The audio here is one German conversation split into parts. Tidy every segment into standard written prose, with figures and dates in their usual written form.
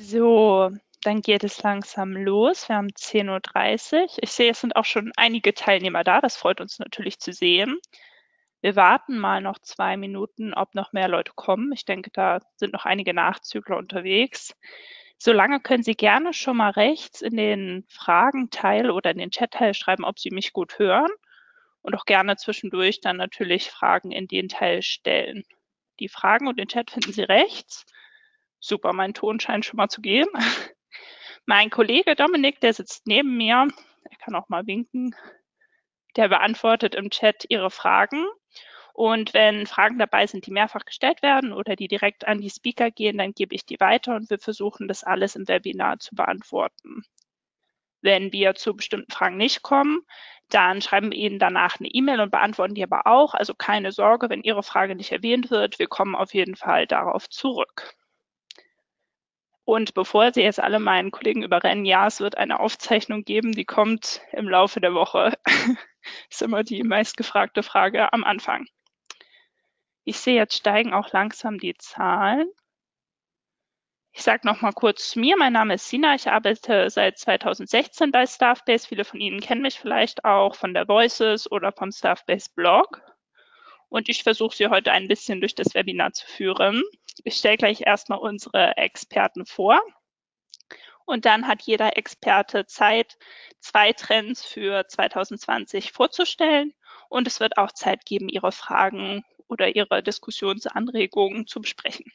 So, dann geht es langsam los. Wir haben 10:30 Uhr. Ich sehe, es sind auch schon einige Teilnehmer da. Das freut uns natürlich zu sehen. Wir warten mal noch 2 Minuten, ob noch mehr Leute kommen. Ich denke, da sind noch einige Nachzügler unterwegs. Solange können Sie gerne schon mal rechts in den Fragenteil oder in den Chatteil schreiben, ob Sie mich gut hören und auch gerne zwischendurch dann natürlich Fragen in den Teil stellen. Die Fragen und den Chat finden Sie rechts. Super, mein Ton scheint schon mal zu gehen. Mein Kollege Dominik, der sitzt neben mir, er kann auch mal winken, der beantwortet im Chat Ihre Fragen. Und wenn Fragen dabei sind, die mehrfach gestellt werden oder die direkt an die Speaker gehen, dann gebe ich die weiter und wir versuchen, das alles im Webinar zu beantworten. Wenn wir zu bestimmten Fragen nicht kommen, dann schreiben wir Ihnen danach eine E-Mail und beantworten die aber auch. Also keine Sorge, wenn Ihre Frage nicht erwähnt wird, wir kommen auf jeden Fall darauf zurück. Und bevor Sie jetzt alle meinen Kollegen überrennen, ja, es wird eine Aufzeichnung geben, die kommt im Laufe der Woche. Ist immer die meistgefragte Frage am Anfang. Ich sehe, jetzt steigen auch langsam die Zahlen. Ich sage noch mal kurz zu mir. Mein Name ist Sina. Ich arbeite seit 2016 bei Staffbase. Viele von Ihnen kennen mich vielleicht auch von der Voices oder vom Staffbase Blog. Und ich versuche Sie heute ein bisschen durch das Webinar zu führen. Ich stelle gleich erstmal unsere Experten vor. Und dann hat jeder Experte Zeit, 2 Trends für 2020 vorzustellen. Und es wird auch Zeit geben, Ihre Fragen oder Ihre Diskussionsanregungen zu besprechen.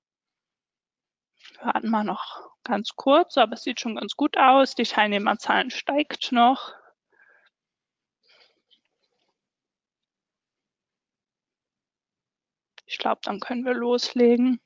Wir warten mal noch ganz kurz, aber es sieht schon ganz gut aus. Die Teilnehmerzahlen steigt noch. Ich glaube, dann können wir loslegen.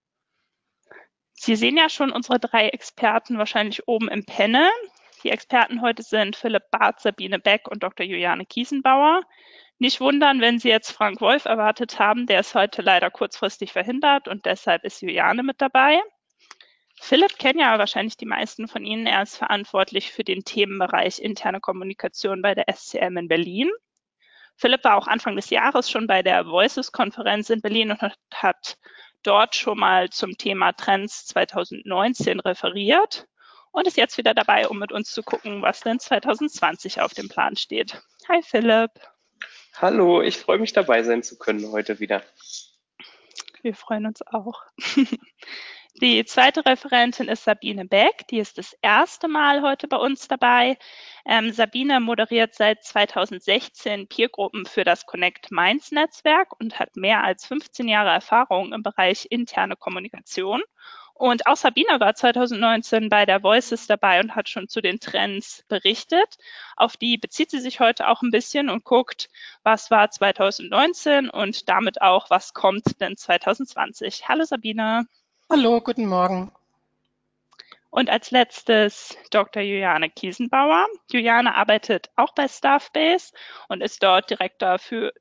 Sie sehen ja schon unsere 3 Experten wahrscheinlich oben im Panel. Die Experten heute sind Philipp Barth, Sabine Beck und Dr. Juliane Kiesenbauer. Nicht wundern, wenn Sie jetzt Frank Wolf erwartet haben. Der ist heute leider kurzfristig verhindert und deshalb ist Juliane mit dabei. Philipp kennen ja wahrscheinlich die meisten von Ihnen. Er ist verantwortlich für den Themenbereich interne Kommunikation bei der SCM in Berlin. Philipp war auch Anfang des Jahres schon bei der Voices-Konferenz in Berlin und hat dort schon mal zum Thema Trends 2019 referiert und ist jetzt wieder dabei, um mit uns zu gucken, was denn 2020 auf dem Plan steht. Hi Philipp. Hallo, ich freue mich dabei sein zu können heute wieder. Wir freuen uns auch. Die zweite Referentin ist Sabine Beck, die ist das erste Mal heute bei uns dabei. Sabine moderiert seit 2016 Peergruppen für das Connect Minds Netzwerk und hat mehr als 15 Jahre Erfahrung im Bereich interne Kommunikation. Und auch Sabine war 2019 bei der Voices dabei und hat schon zu den Trends berichtet. Auf die bezieht sie sich heute auch ein bisschen und guckt, was war 2019 und damit auch, was kommt denn 2020. Hallo Sabine. Hallo, guten Morgen. Und als letztes Dr. Juliane Kiesenbauer. Juliane arbeitet auch bei Staffbase und ist dort Director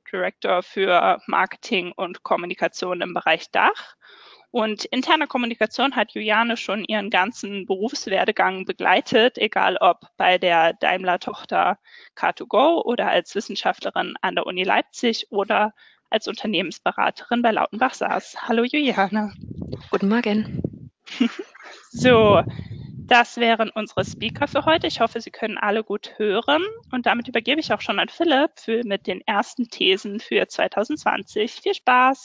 für Marketing und Kommunikation im Bereich Dach. Und interne Kommunikation hat Juliane schon ihren ganzen Berufswerdegang begleitet, egal ob bei der Daimler-Tochter Car2Go oder als Wissenschaftlerin an der Uni Leipzig oder als Unternehmensberaterin bei Lautenbach SaaS. Hallo Juliane. Guten Morgen. So, das wären unsere Speaker für heute. Ich hoffe, Sie können alle gut hören. Und damit übergebe ich auch schon an Philipp mit den ersten Thesen für 2020. Viel Spaß!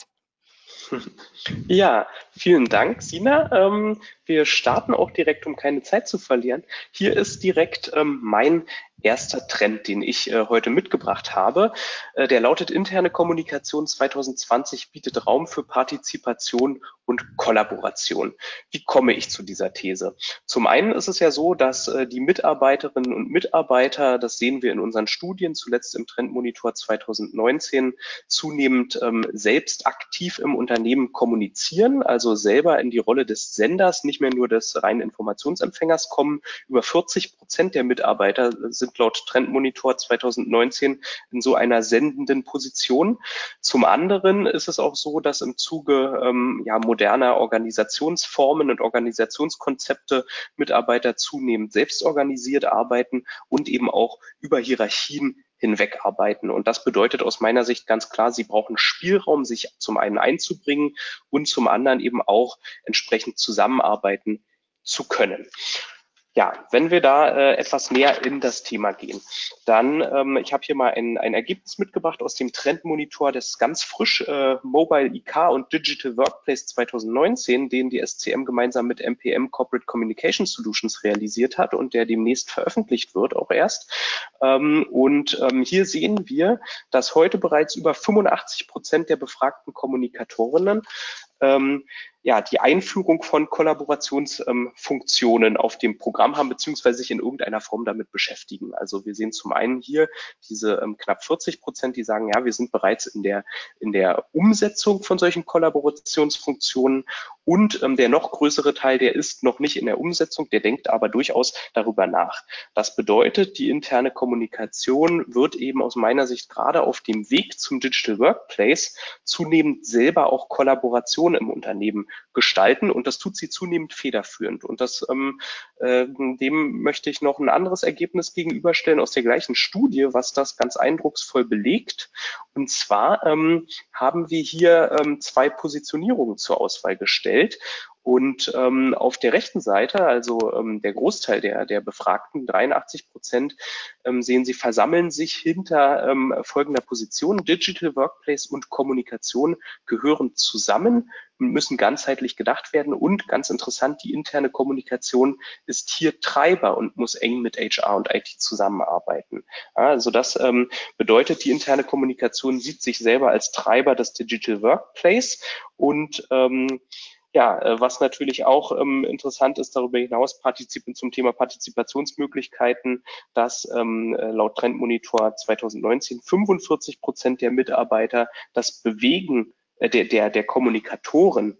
Ja, vielen Dank, Sina. Wir starten auch direkt, um keine Zeit zu verlieren. Hier ist direkt mein erster Trend, den ich heute mitgebracht habe. Der lautet: Interne Kommunikation 2020 bietet Raum für Partizipation und Kollaboration. Wie komme ich zu dieser These? Zum einen ist es ja so, dass die Mitarbeiterinnen und Mitarbeiter, das sehen wir in unseren Studien, zuletzt im Trendmonitor 2019, zunehmend selbst aktiv im Unternehmen kommunizieren, also selber in die Rolle des Senders, nicht mehr nur des reinen Informationsempfängers kommen. Über 40% der Mitarbeiter sind laut Trendmonitor 2019 in so einer sendenden Position. Zum anderen ist es auch so, dass im Zuge moderner Organisationsformen und Organisationskonzepte Mitarbeiter zunehmend selbstorganisiert arbeiten und eben auch über Hierarchien hinweg arbeiten. Und das bedeutet aus meiner Sicht ganz klar, sie brauchen Spielraum, sich zum einen einzubringen und zum anderen eben auch entsprechend zusammenarbeiten zu können. Ja, wenn wir da etwas mehr in das Thema gehen, dann, ich habe hier mal ein Ergebnis mitgebracht aus dem Trendmonitor, das ganz frisch Mobile IK und Digital Workplace 2019, den die SCM gemeinsam mit MPM Corporate Communication Solutions realisiert hat und der demnächst veröffentlicht wird, auch erst. Hier sehen wir, dass heute bereits über 85% der befragten Kommunikatorinnen die Einführung von Kollaborationsfunktionen auf dem Programm haben, beziehungsweise sich in irgendeiner Form damit beschäftigen. Also wir sehen zum einen hier diese knapp 40%, die sagen, ja, wir sind bereits in der Umsetzung von solchen Kollaborationsfunktionen, und der noch größere Teil, der ist noch nicht in der Umsetzung, der denkt aber durchaus darüber nach. Das bedeutet, die interne Kommunikation wird eben aus meiner Sicht gerade auf dem Weg zum Digital Workplace zunehmend selber auch Kollaboration im Unternehmen gestalten, und das tut sie zunehmend federführend. Und dem möchte ich noch ein anderes Ergebnis gegenüberstellen aus der gleichen Studie, was das ganz eindrucksvoll belegt. Und zwar haben wir hier zwei Positionierungen zur Auswahl gestellt. Und auf der rechten Seite, also der Großteil der Befragten, 83%, sehen Sie, versammeln sich hinter folgender Position: Digital Workplace und Kommunikation gehören zusammen und müssen ganzheitlich gedacht werden. Und ganz interessant, die interne Kommunikation ist hier Treiber und muss eng mit HR und IT zusammenarbeiten. Also das bedeutet, die interne Kommunikation sieht sich selber als Treiber des Digital Workplace. Und was natürlich auch interessant ist, darüber hinaus zum Thema Partizipationsmöglichkeiten, dass laut Trendmonitor 2019 45% der Mitarbeiter das Bewegen der Kommunikatoren,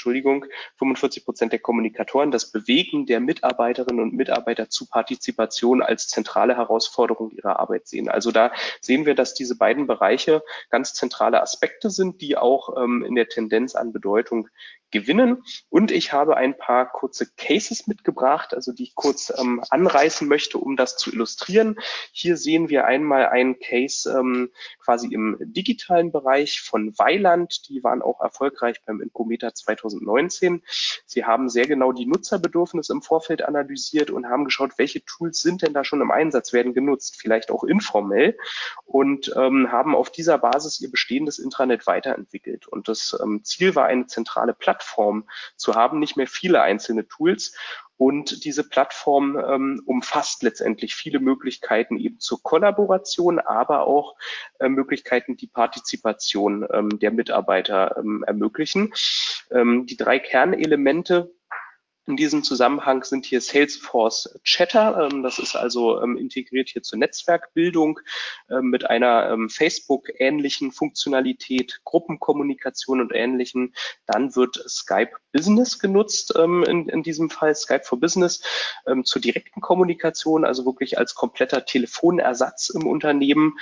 45% der Kommunikatoren das Bewegen der Mitarbeiterinnen und Mitarbeiter zu Partizipation als zentrale Herausforderung ihrer Arbeit sehen. Also da sehen wir, dass diese beiden Bereiche ganz zentrale Aspekte sind, die auch in der Tendenz an Bedeutung gewinnen. Und ich habe ein paar kurze Cases mitgebracht, also die ich kurz anreißen möchte, um das zu illustrieren. Hier sehen wir einmal einen Case quasi im digitalen Bereich von Weiland. Die waren auch erfolgreich beim Incometer 2019. Sie haben sehr genau die Nutzerbedürfnisse im Vorfeld analysiert und haben geschaut, welche Tools sind denn da schon im Einsatz, werden genutzt, vielleicht auch informell, und haben auf dieser Basis ihr bestehendes Intranet weiterentwickelt. Und das Ziel war, eine zentrale Plattform zu haben, nicht mehr viele einzelne Tools. Und diese Plattform umfasst letztendlich viele Möglichkeiten eben zur Kollaboration, aber auch Möglichkeiten, die Partizipation der Mitarbeiter ermöglichen. Die drei Kernelemente in diesem Zusammenhang sind hier Salesforce Chatter. Das ist also integriert hier zur Netzwerkbildung mit einer Facebook-ähnlichen Funktionalität, Gruppenkommunikation und Ähnlichem. Dann wird Skype Business genutzt, in diesem Fall Skype for Business, zur direkten Kommunikation, also wirklich als kompletter Telefonersatz im Unternehmen,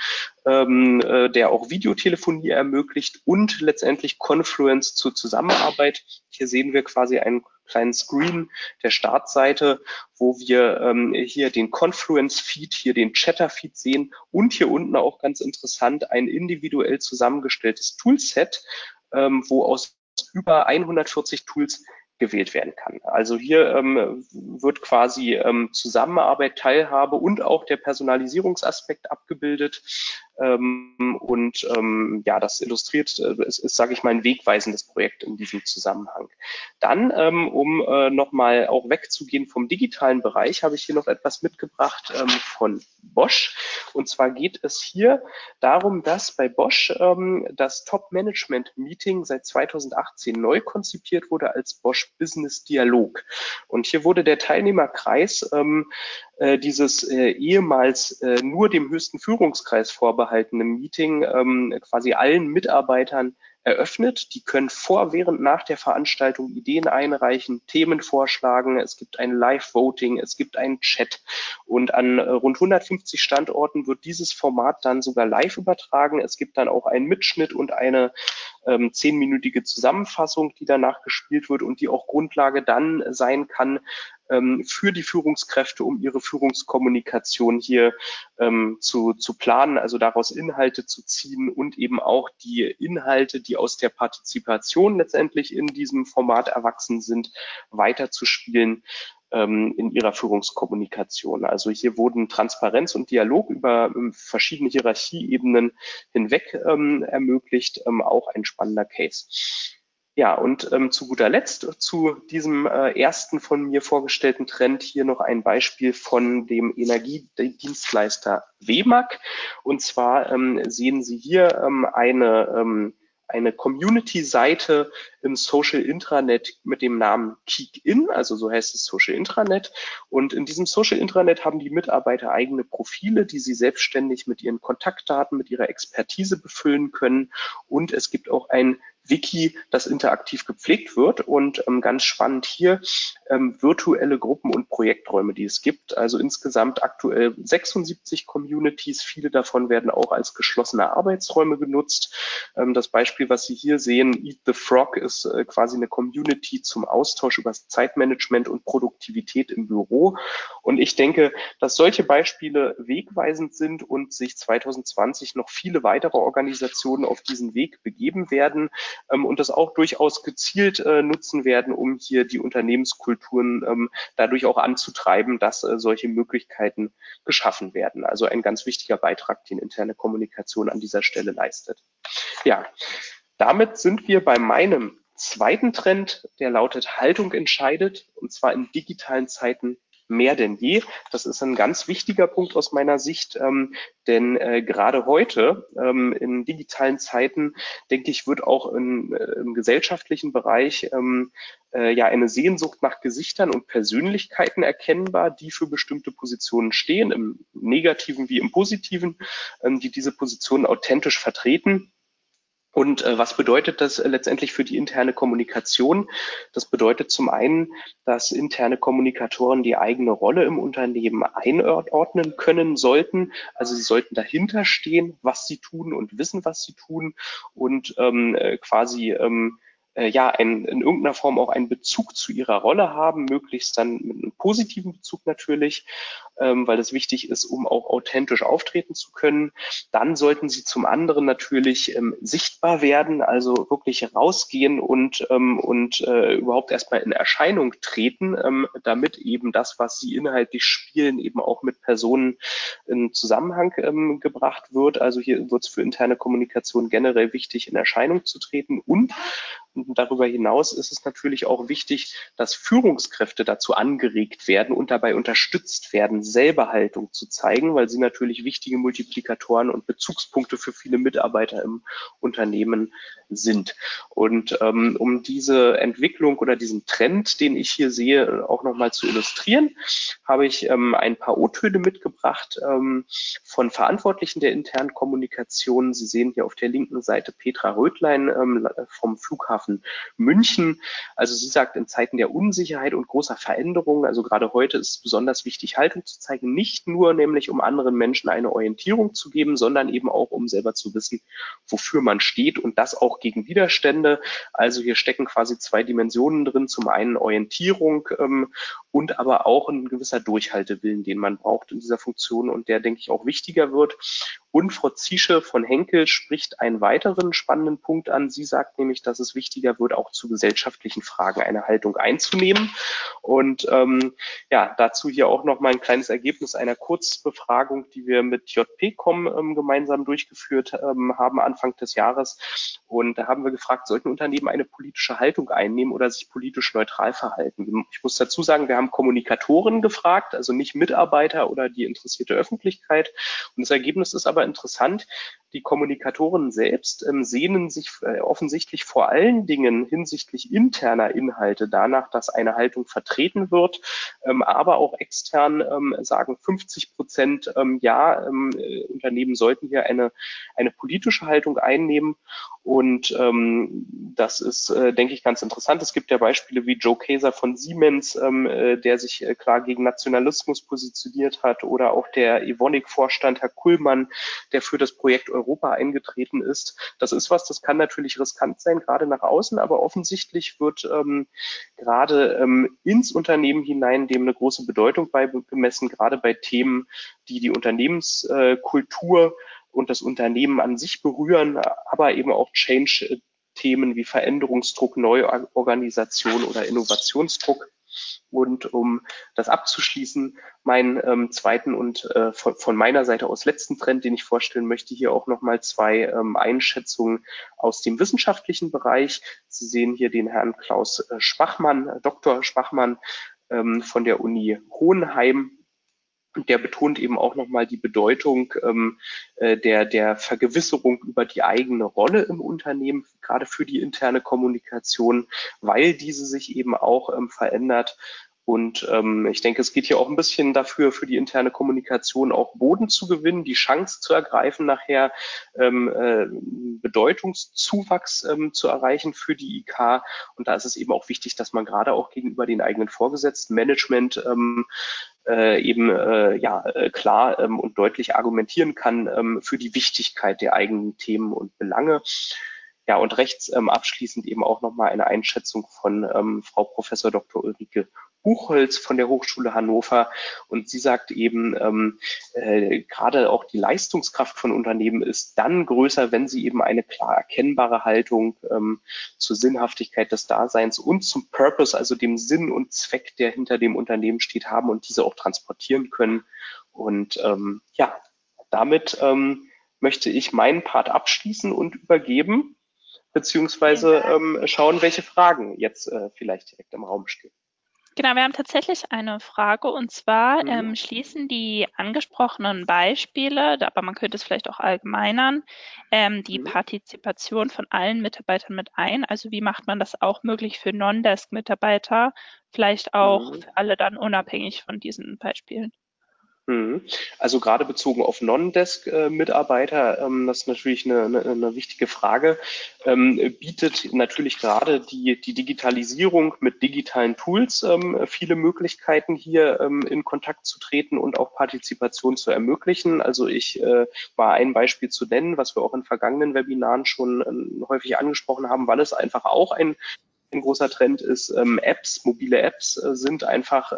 der auch Videotelefonie ermöglicht, und letztendlich Confluence zur Zusammenarbeit. Hier sehen wir quasi einen kleinen Screen der Startseite, wo wir hier den Confluence-Feed, hier den Chatter-Feed sehen und hier unten auch ganz interessant ein individuell zusammengestelltes Toolset, wo aus über 140 Tools gewählt werden kann. Also hier wird quasi Zusammenarbeit, Teilhabe und auch der Personalisierungsaspekt abgebildet. Das illustriert, es ist, sage ich mal, ein wegweisendes Projekt in diesem Zusammenhang. Dann, um nochmal auch wegzugehen vom digitalen Bereich, habe ich hier noch etwas mitgebracht von Bosch. Und zwar geht es hier darum, dass bei Bosch das Top-Management-Meeting seit 2018 neu konzipiert wurde als Bosch Business Dialog. Und hier wurde der Teilnehmerkreis dieses ehemals nur dem höchsten Führungskreis vorbehaltene Meeting quasi allen Mitarbeitern eröffnet. Die können vor, während, nach der Veranstaltung Ideen einreichen, Themen vorschlagen. Es gibt ein Live-Voting, es gibt einen Chat, und an rund 150 Standorten wird dieses Format dann sogar live übertragen. Es gibt dann auch einen Mitschnitt und eine 10-minütige Zusammenfassung, die danach gespielt wird und die auch Grundlage dann sein kann für die Führungskräfte, um ihre Führungskommunikation hier zu planen, also daraus Inhalte zu ziehen und eben auch die Inhalte, die aus der Partizipation letztendlich in diesem Format erwachsen sind, weiterzuspielen in ihrer Führungskommunikation. Also hier wurden Transparenz und Dialog über verschiedene Hierarchieebenen hinweg ermöglicht, auch ein spannender Case. Ja, und zu guter Letzt zu diesem ersten von mir vorgestellten Trend hier noch ein Beispiel von dem Energiedienstleister WEMAG. Und zwar sehen Sie hier eine Community-Seite im Social Intranet mit dem Namen Kick-In, also so heißt es Social Intranet. Und in diesem Social Intranet haben die Mitarbeiter eigene Profile, die sie selbstständig mit ihren Kontaktdaten, mit ihrer Expertise befüllen können. Und es gibt auch ein Wiki, das interaktiv gepflegt wird und ganz spannend hier virtuelle Gruppen und Projekträume, die es gibt. Also insgesamt aktuell 76 Communities. Viele davon werden auch als geschlossene Arbeitsräume genutzt. Das Beispiel, was Sie hier sehen, Eat the Frog, ist quasi eine Community zum Austausch über das Zeitmanagement und Produktivität im Büro. Und ich denke, dass solche Beispiele wegweisend sind und sich 2020 noch viele weitere Organisationen auf diesen Weg begeben werden und das auch durchaus gezielt nutzen werden, um hier die Unternehmenskulturen dadurch auch anzutreiben, dass solche Möglichkeiten geschaffen werden. Also ein ganz wichtiger Beitrag, den interne Kommunikation an dieser Stelle leistet. Ja, damit sind wir bei meinem zweiten Trend, der lautet Haltung entscheidet, und zwar in digitalen Zeiten mehr denn je. Das ist ein ganz wichtiger Punkt aus meiner Sicht, denn gerade heute in digitalen Zeiten, denke ich, wird auch im gesellschaftlichen Bereich ja eine Sehnsucht nach Gesichtern und Persönlichkeiten erkennbar, die für bestimmte Positionen stehen, im Negativen wie im Positiven, die diese Positionen authentisch vertreten. Und was bedeutet das letztendlich für die interne Kommunikation? Das bedeutet zum einen, dass interne Kommunikatoren die eigene Rolle im Unternehmen einordnen können sollten. Also sie sollten dahinter stehen, was sie tun und wissen, was sie tun und quasi ja, in irgendeiner Form auch einen Bezug zu ihrer Rolle haben, möglichst dann mit einem positiven Bezug natürlich, weil das wichtig ist, um auch authentisch auftreten zu können. Dann sollten sie zum anderen natürlich sichtbar werden, also wirklich rausgehen und überhaupt erstmal in Erscheinung treten, damit eben das, was sie inhaltlich spielen, eben auch mit Personen in Zusammenhang gebracht wird. Also hier wird es für interne Kommunikation generell wichtig, in Erscheinung zu treten und darüber hinaus ist es natürlich auch wichtig, dass Führungskräfte dazu angeregt werden und dabei unterstützt werden, selber Haltung zu zeigen, weil sie natürlich wichtige Multiplikatoren und Bezugspunkte für viele Mitarbeiter im Unternehmen sind. Und um diese Entwicklung oder diesen Trend, den ich hier sehe, auch nochmal zu illustrieren, habe ich ein paar O-Töne mitgebracht von Verantwortlichen der internen Kommunikation. Sie sehen hier auf der linken Seite Petra Röthlein vom Flughafen München. Also sie sagt, in Zeiten der Unsicherheit und großer Veränderungen, also gerade heute ist es besonders wichtig, Haltung zu zeigen, nicht nur nämlich, um anderen Menschen eine Orientierung zu geben, sondern eben auch, um selber zu wissen, wofür man steht und das auch gegen Widerstände. Also hier stecken quasi zwei Dimensionen drin, zum einen Orientierung und aber auch ein gewisser Durchhaltewillen, den man braucht in dieser Funktion und der, denke ich, auch wichtiger wird. Und Frau Ziesche von Henkel spricht einen weiteren spannenden Punkt an. Sie sagt nämlich, dass es wichtiger wird, auch zu gesellschaftlichen Fragen eine Haltung einzunehmen. Und ja, dazu hier auch noch mal ein kleines Ergebnis einer Kurzbefragung, die wir mit JP.com gemeinsam durchgeführt haben Anfang des Jahres. Und da haben wir gefragt, sollten Unternehmen eine politische Haltung einnehmen oder sich politisch neutral verhalten? Ich muss dazu sagen, wir haben Kommunikatoren gefragt, also nicht Mitarbeiter oder die interessierte Öffentlichkeit. Und das Ergebnis ist aber interessant. Die Kommunikatoren selbst sehnen sich offensichtlich vor allen Dingen hinsichtlich interner Inhalte danach, dass eine Haltung vertreten wird, aber auch extern sagen 50% ja, Unternehmen sollten hier eine politische Haltung einnehmen. Und das ist, denke ich, ganz interessant. Es gibt ja Beispiele wie Joe Kaeser von Siemens, der sich klar gegen Nationalismus positioniert hat, oder auch der Evonik-Vorstand, Herr Kullmann, der für das Projekt Europa eingetreten ist. Das ist was, das kann natürlich riskant sein, gerade nach außen, aber offensichtlich wird gerade ins Unternehmen hinein dem eine große Bedeutung beigemessen, gerade bei Themen, die die Unternehmenskultur und das Unternehmen an sich berühren, aber eben auch Change-Themen wie Veränderungsdruck, Neuorganisation oder Innovationsdruck. Und um das abzuschließen, meinen zweiten und von meiner Seite aus letzten Trend, den ich vorstellen möchte, hier auch nochmal zwei Einschätzungen aus dem wissenschaftlichen Bereich. Sie sehen hier den Herrn Klaus Schwachmann, Dr. Schwachmann von der Uni Hohenheim. Und der betont eben auch nochmal die Bedeutung der Vergewisserung über die eigene Rolle im Unternehmen, gerade für die interne Kommunikation, weil diese sich eben auch verändert. Und ich denke, es geht hier auch ein bisschen dafür, für die interne Kommunikation auch Boden zu gewinnen, die Chance zu ergreifen, nachher Bedeutungszuwachs zu erreichen für die IK. Und da ist es eben auch wichtig, dass man gerade auch gegenüber den eigenen Vorgesetzten, Management klar und deutlich argumentieren kann für die Wichtigkeit der eigenen Themen und Belange. Ja, und rechts abschließend eben auch nochmal eine Einschätzung von Frau Professor Dr. Ulrike Buchholz von der Hochschule Hannover. Und sie sagt eben, gerade auch die Leistungskraft von Unternehmen ist dann größer, wenn sie eben eine klar erkennbare Haltung zur Sinnhaftigkeit des Daseins und zum Purpose, also dem Sinn und Zweck, der hinter dem Unternehmen steht, haben und diese auch transportieren können. Und damit möchte ich meinen Part abschließen und übergeben, beziehungsweise schauen, welche Fragen jetzt vielleicht direkt im Raum stehen. Genau, wir haben tatsächlich eine Frage, und zwar schließen die angesprochenen Beispiele, aber man könnte es vielleicht auch allgemeinern, die Partizipation von allen Mitarbeitern mit ein. Also wie macht man das auch möglich für Non-Desk-Mitarbeiter, vielleicht auch für alle dann unabhängig von diesen Beispielen? Also gerade bezogen auf Non-Desk-Mitarbeiter, das ist natürlich eine wichtige Frage, bietet natürlich gerade die Digitalisierung mit digitalen Tools viele Möglichkeiten, hier in Kontakt zu treten und auch Partizipation zu ermöglichen. Also mal ein Beispiel zu nennen, was wir auch in vergangenen Webinaren schon häufig angesprochen haben, weil es einfach auch ein großer Trend ist. Mobile Apps sind einfach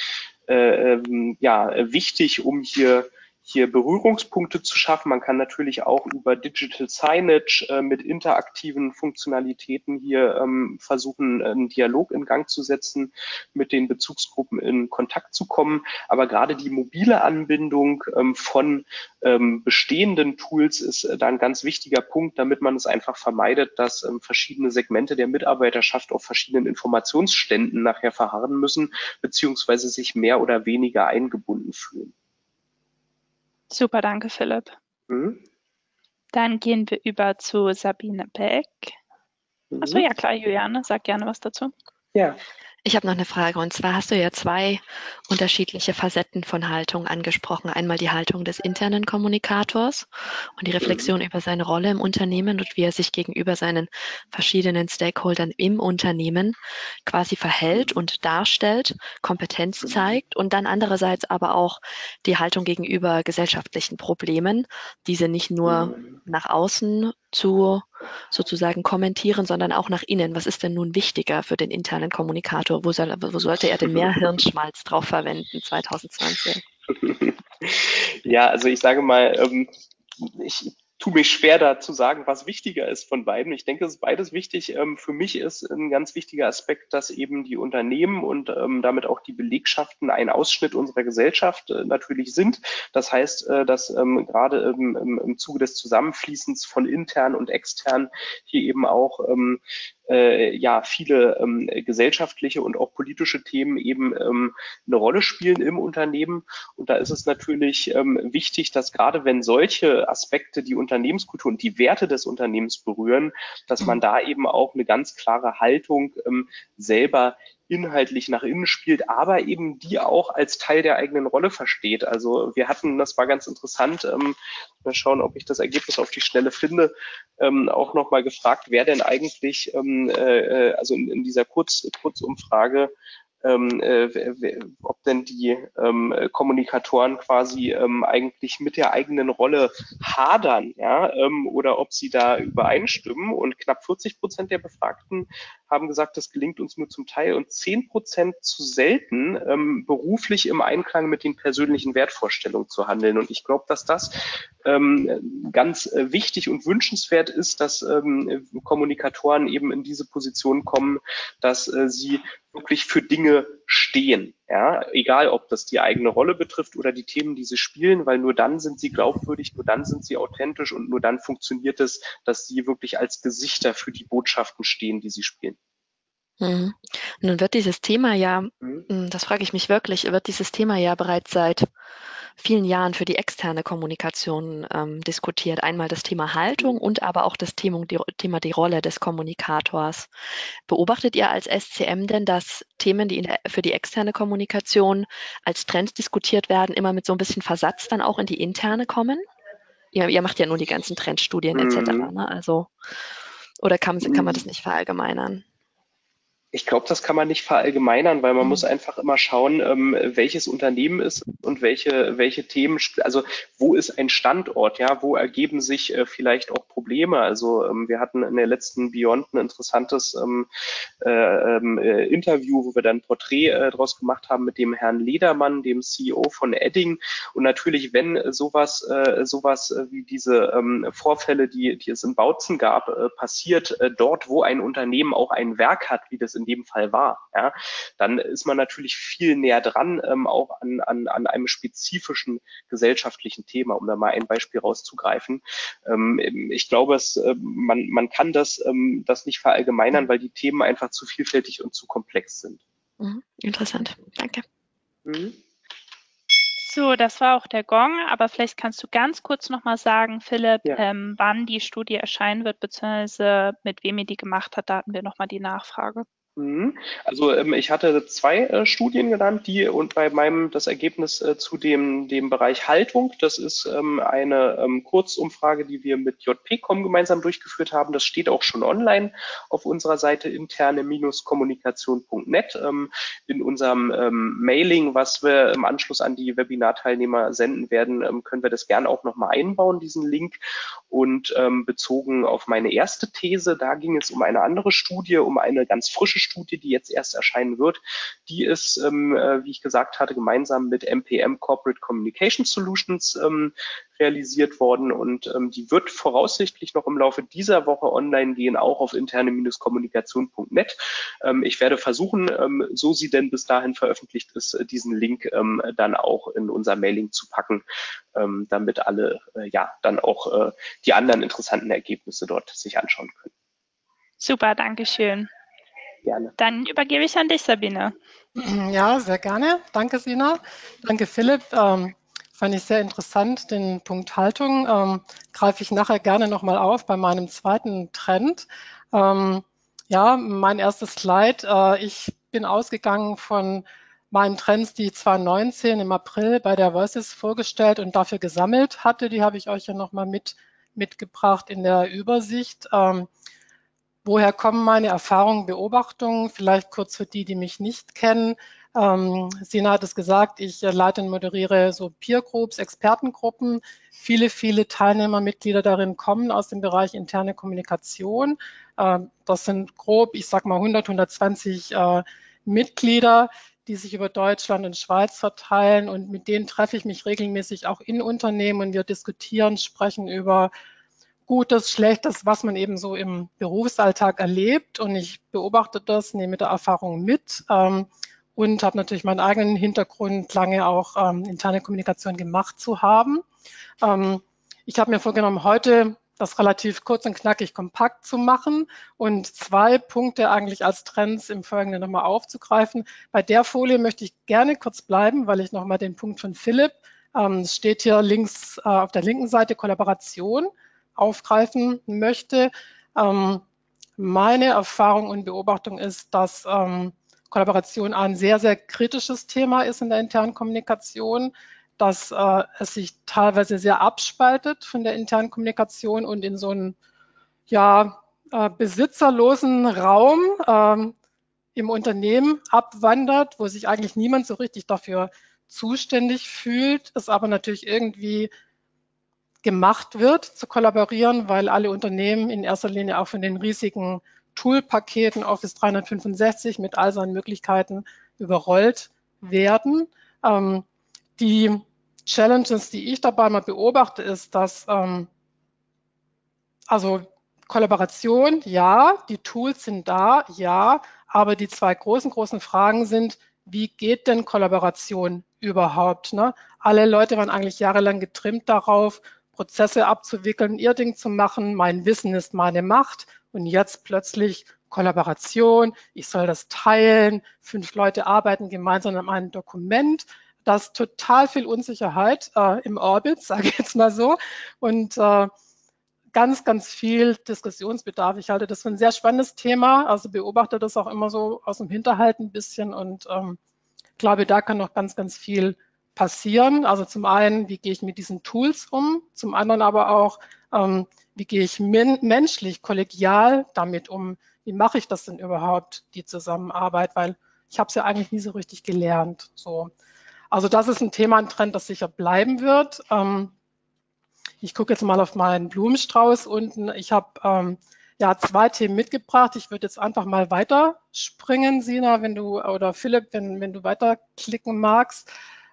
wichtig, um hier Berührungspunkte zu schaffen. Man kann natürlich auch über Digital Signage mit interaktiven Funktionalitäten hier versuchen, einen Dialog in Gang zu setzen, mit den Bezugsgruppen in Kontakt zu kommen. Aber gerade die mobile Anbindung von bestehenden Tools ist da ein ganz wichtiger Punkt, damit man es einfach vermeidet, dass verschiedene Segmente der Mitarbeiterschaft auf verschiedenen Informationsständen nachher verharren müssen, beziehungsweise sich mehr oder weniger eingebunden fühlen. Super, danke Philipp. Dann gehen wir über zu Sabine Beck. Achso, ja klar, Juliane, sag gerne was dazu. Ja. Ich habe noch eine Frage, und zwar hast du ja zwei unterschiedliche Facetten von Haltung angesprochen. Einmal die Haltung des internen Kommunikators und die Reflexion über seine Rolle im Unternehmen und wie er sich gegenüber seinen verschiedenen Stakeholdern im Unternehmen quasi verhält und darstellt, Kompetenz zeigt, und dann andererseits aber auch die Haltung gegenüber gesellschaftlichen Problemen, diese nicht nur nach außen zu sozusagen kommentieren, sondern auch nach innen. Was ist denn nun wichtiger für den internen Kommunikator? Wo sollte er denn mehr Hirnschmalz drauf verwenden 2020? Ja, also ich sage mal, ich tue mich schwer da zu sagen, was wichtiger ist von beiden. Ich denke, es ist beides wichtig. Für mich ist ein ganz wichtiger Aspekt, dass eben die Unternehmen und damit auch die Belegschaften ein Ausschnitt unserer Gesellschaft natürlich sind. Das heißt, dass gerade im Zuge des Zusammenfließens von intern und extern hier eben auch viele gesellschaftliche und auch politische Themen eben eine Rolle spielen im Unternehmen. Und da ist es natürlich wichtig, dass gerade wenn solche Aspekte die Unternehmenskultur und die Werte des Unternehmens berühren, dass man da eben auch eine ganz klare Haltung selber inhaltlich nach innen spielt, aber eben die auch als Teil der eigenen Rolle versteht. Also wir hatten, das war ganz interessant, mal schauen, ob ich das Ergebnis auf die Schnelle finde, auch nochmal gefragt, wer denn eigentlich, also in dieser Kurzumfrage, ob denn die Kommunikatoren quasi eigentlich mit der eigenen Rolle hadern, ja, oder ob sie da übereinstimmen. Und knapp 40% der Befragten haben gesagt, das gelingt uns nur zum Teil und 10% zu selten, beruflich im Einklang mit den persönlichen Wertvorstellungen zu handeln. Und ich glaube, dass das ganz wichtig und wünschenswert ist, dass Kommunikatoren eben in diese Position kommen, dass sie wirklich für Dinge stehen. Ja, egal, ob das die eigene Rolle betrifft oder die Themen, die sie spielen, weil nur dann sind sie glaubwürdig, nur dann sind sie authentisch und nur dann funktioniert es, dass sie wirklich als Gesichter für die Botschaften stehen, die sie spielen. Mhm. Nun wird dieses Thema ja, Mhm. das frage ich mich wirklich, wird dieses Thema ja bereits seit vielen Jahren für die externe Kommunikation diskutiert. Einmal das Thema Haltung und aber auch das Thema die Rolle des Kommunikators. Beobachtet ihr als SCM denn, dass Themen, die für die externe Kommunikation als Trends diskutiert werden, immer mit so ein bisschen Versatz dann auch in die interne kommen? Ihr macht ja nur die ganzen Trendstudien etc., Mhm. ne? Also, oder kann man das nicht verallgemeinern? Ich glaube, das kann man nicht verallgemeinern, weil man muss Mhm. einfach immer schauen, welches Unternehmen ist und welche Themen, also wo ist ein Standort, ja, wo ergeben sich vielleicht auch Probleme. Also wir hatten in der letzten Beyond ein interessantes Interview, wo wir dann ein Porträt draus gemacht haben mit dem Herrn Ledermann, dem CEO von Edding. Und natürlich, wenn sowas wie diese Vorfälle, die es in Bautzen gab, passiert, dort, wo ein Unternehmen auch ein Werk hat, wie das in dem Fall war, ja, dann ist man natürlich viel näher dran, auch an einem spezifischen gesellschaftlichen Thema, um da mal ein Beispiel rauszugreifen. Ich glaube, man kann das nicht verallgemeinern, weil die Themen einfach zu vielfältig und zu komplex sind. Mhm. Interessant. Danke. Mhm. So, das war auch der Gong, aber vielleicht kannst du ganz kurz nochmal sagen, Philipp, Ja. wann die Studie erscheinen wird, beziehungsweise mit wem ihr die gemacht hat, da hatten wir nochmal die Nachfrage. Also ich hatte zwei Studien genannt, die und bei meinem das Ergebnis zu dem Bereich Haltung. Das ist eine Kurzumfrage, die wir mit JPCom gemeinsam durchgeführt haben. Das steht auch schon online auf unserer Seite interne-kommunikation.net. In unserem Mailing, was wir im Anschluss an die Webinarteilnehmer senden werden, können wir das gerne auch nochmal einbauen, diesen Link. Und bezogen auf meine erste These, da ging es um eine andere Studie, um eine ganz frische Studie, die jetzt erst erscheinen wird. Die ist, wie ich gesagt hatte, gemeinsam mit MPM Corporate Communication Solutions realisiert worden und die wird voraussichtlich noch im Laufe dieser Woche online gehen, auch auf interne-kommunikation.net. Ich werde versuchen, so sie denn bis dahin veröffentlicht ist, diesen Link dann auch in unser Mailing zu packen, damit alle ja dann auch die anderen interessanten Ergebnisse dort sich anschauen können. Super, danke schön. Gerne. Dann übergebe ich an dich, Sabine. Ja, sehr gerne. Danke, Sina. Danke, Philipp. Fand ich sehr interessant. Den Punkt Haltung greife ich nachher gerne nochmal auf bei meinem zweiten Trend. Ja, mein erstes Slide. Ich bin ausgegangen von meinen Trends, die ich 2019 im April bei der Voices vorgestellt und dafür gesammelt hatte. Die habe ich euch ja nochmal mitgebracht in der Übersicht. Woher kommen meine Erfahrungen, Beobachtungen? Vielleicht kurz für die, die mich nicht kennen. Sina hat es gesagt, ich leite und moderiere so Peer Groups, Expertengruppen. Viele Teilnehmer, Mitglieder darin kommen aus dem Bereich interne Kommunikation. Das sind grob, ich sag mal 100, 120 Mitglieder, die sich über Deutschland und Schweiz verteilen. Und mit denen treffe ich mich regelmäßig auch in Unternehmen und wir diskutieren, sprechen über Gutes, Schlechtes, was man eben so im Berufsalltag erlebt. Und ich beobachte das, nehme da Erfahrungen mit und habe natürlich meinen eigenen Hintergrund, lange auch interne Kommunikation gemacht zu haben. Ich habe mir vorgenommen, heute das relativ kurz und knackig kompakt zu machen und zwei Punkte eigentlich als Trends im Folgenden nochmal aufzugreifen. Bei der Folie möchte ich gerne kurz bleiben, weil ich nochmal den Punkt von Philipp, es steht hier links auf der linken Seite Kollaboration, aufgreifen möchte. Meine Erfahrung und Beobachtung ist, dass Kollaboration ein sehr kritisches Thema ist in der internen Kommunikation, dass es sich teilweise sehr abspaltet von der internen Kommunikation und in so einen besitzerlosen Raum im Unternehmen abwandert, wo sich eigentlich niemand so richtig dafür zuständig fühlt, es aber natürlich irgendwie gemacht wird, zu kollaborieren, weil alle Unternehmen in erster Linie auch von den riesigen Toolpaketen Office 365 mit all seinen Möglichkeiten überrollt werden. Die Challenges, die ich dabei mal beobachte, ist, dass also Kollaboration, ja, die Tools sind da, ja, aber die zwei großen Fragen sind, wie geht denn Kollaboration überhaupt? Ne? Alle Leute waren eigentlich jahrelang getrimmt darauf, Prozesse abzuwickeln, ihr Ding zu machen, mein Wissen ist meine Macht und jetzt plötzlich Kollaboration, ich soll das teilen, 5 Leute arbeiten gemeinsam an einem Dokument. Das ist total viel Unsicherheit im Orbit, sage ich jetzt mal so. Und ganz viel Diskussionsbedarf. Ich halte das für ein sehr spannendes Thema, also beobachte das auch immer so aus dem Hinterhalt ein bisschen und glaube, da kann noch ganz viel passieren. Also zum einen, wie gehe ich mit diesen Tools um, zum anderen aber auch, wie gehe ich menschlich, kollegial damit um, wie mache ich das denn überhaupt, die Zusammenarbeit, weil ich habe es ja eigentlich nie so richtig gelernt. So. Also das ist ein Thema, ein Trend, das sicher bleiben wird. Ich gucke jetzt mal auf meinen Blumenstrauß unten. Ich habe ja 2 Themen mitgebracht. Ich würde jetzt einfach mal weiterspringen, Sina, wenn du oder Philipp, wenn du weiterklicken magst.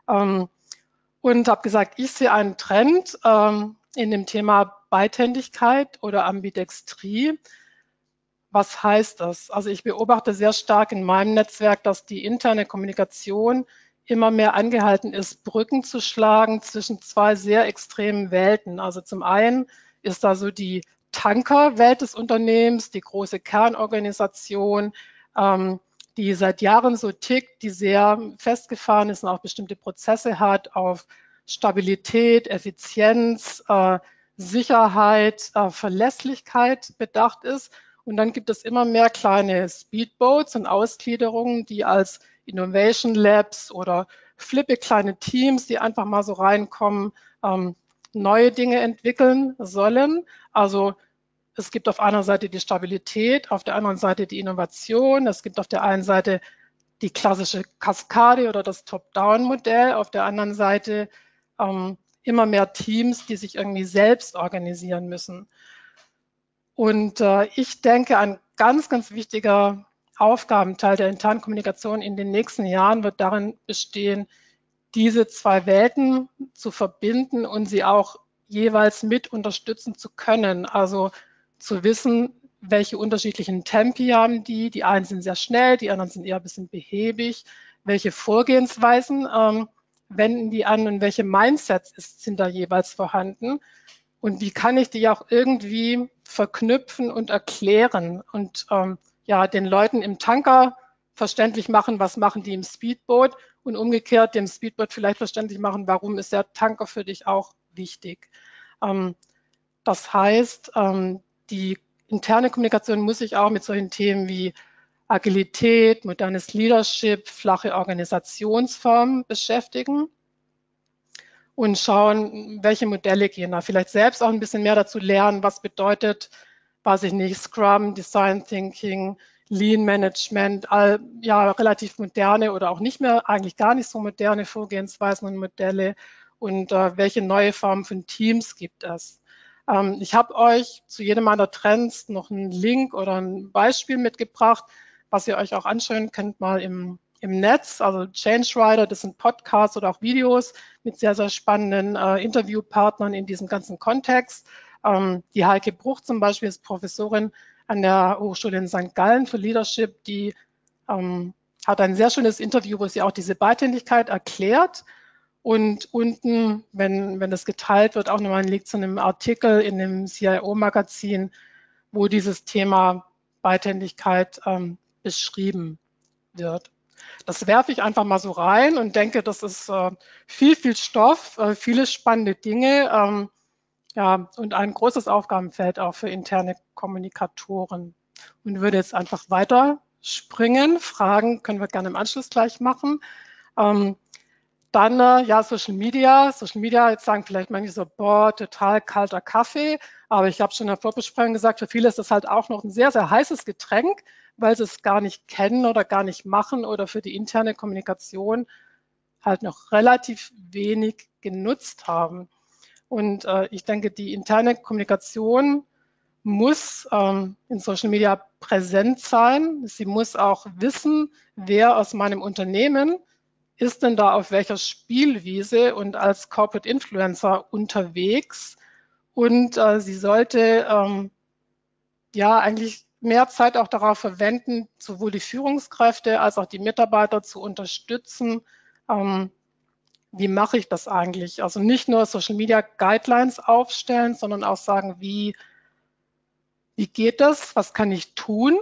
Und habe gesagt, ich sehe einen Trend in dem Thema Beidhändigkeit oder Ambidextrie. Was heißt das? Also ich beobachte sehr stark in meinem Netzwerk, dass die interne Kommunikation immer mehr angehalten ist, Brücken zu schlagen zwischen 2 sehr extremen Welten. Also zum einen ist da so die Tankerwelt des Unternehmens, die große Kernorganisation, die seit Jahren so tickt, die sehr festgefahren ist und auch bestimmte Prozesse hat, auf Stabilität, Effizienz, Sicherheit, Verlässlichkeit bedacht ist. Und dann gibt es immer mehr kleine Speedboats und Ausgliederungen, die als Innovation Labs oder flippe kleine Teams, die einfach mal so reinkommen, neue Dinge entwickeln sollen. Also es gibt auf einer Seite die Stabilität, auf der anderen Seite die Innovation. Es gibt auf der einen Seite die klassische Kaskade oder das Top-Down-Modell, auf der anderen Seite immer mehr Teams, die sich irgendwie selbst organisieren müssen. Und ich denke, ein ganz wichtiger Aufgabenteil der internen Kommunikation in den nächsten Jahren wird darin bestehen, diese 2 Welten zu verbinden und sie auch jeweils mit unterstützen zu können. Also zu wissen, welche unterschiedlichen Tempi haben die. Die einen sind sehr schnell, die anderen sind eher ein bisschen behäbig. Welche Vorgehensweisen wenden die an und welche Mindsets sind da jeweils vorhanden? Und wie kann ich die auch irgendwie verknüpfen und erklären und ja, den Leuten im Tanker verständlich machen, was machen die im Speedboot und umgekehrt dem Speedboot vielleicht verständlich machen, warum ist der Tanker für dich auch wichtig. Das heißt, die interne Kommunikation muss sich auch mit solchen Themen wie Agilität, modernes Leadership, flache Organisationsformen beschäftigen und schauen, welche Modelle gehen da. Vielleicht selbst auch ein bisschen mehr dazu lernen, was bedeutet, weiß ich nicht, Scrum, Design Thinking, Lean Management, ja, relativ moderne oder auch nicht mehr, eigentlich gar nicht so moderne Vorgehensweisen und Modelle und welche neue Formen von Teams gibt es. Ich habe euch zu jedem meiner Trends noch einen Link oder ein Beispiel mitgebracht, was ihr euch auch anschauen könnt mal im Netz, also Change Rider, das sind Podcasts oder auch Videos mit sehr spannenden Interviewpartnern in diesem ganzen Kontext. Die Heike Bruch zum Beispiel ist Professorin an der Hochschule in St. Gallen für Leadership, die hat ein sehr schönes Interview, wo sie auch diese Beidhändigkeit erklärt. Und unten, wenn das geteilt wird, auch nochmal ein Link zu einem Artikel in dem CIO-Magazin, wo dieses Thema Beidhändigkeit beschrieben wird. Das werfe ich einfach mal so rein und denke, das ist viel Stoff, viele spannende Dinge ja, und ein großes Aufgabenfeld auch für interne Kommunikatoren. Und würde jetzt einfach weiter springen. Fragen können wir gerne im Anschluss gleich machen. Dann, ja, Social Media. Social Media, jetzt sagen vielleicht manche so, boah, total kalter Kaffee. Aber ich habe schon in der Vorbesprechung gesagt, für viele ist das halt auch noch ein sehr, sehr heißes Getränk, weil sie es gar nicht kennen oder gar nicht machen oder für die interne Kommunikation halt noch relativ wenig genutzt haben. Und ich denke, die interne Kommunikation muss in Social Media präsent sein. Sie muss auch wissen, wer aus meinem Unternehmen ist denn da auf welcher Spielwiese und als Corporate Influencer unterwegs. Und sie sollte ja eigentlich mehr Zeit auch darauf verwenden, sowohl die Führungskräfte als auch die Mitarbeiter zu unterstützen. Wie mache ich das eigentlich? Also nicht nur Social Media Guidelines aufstellen, sondern auch sagen, wie geht das? Was kann ich tun?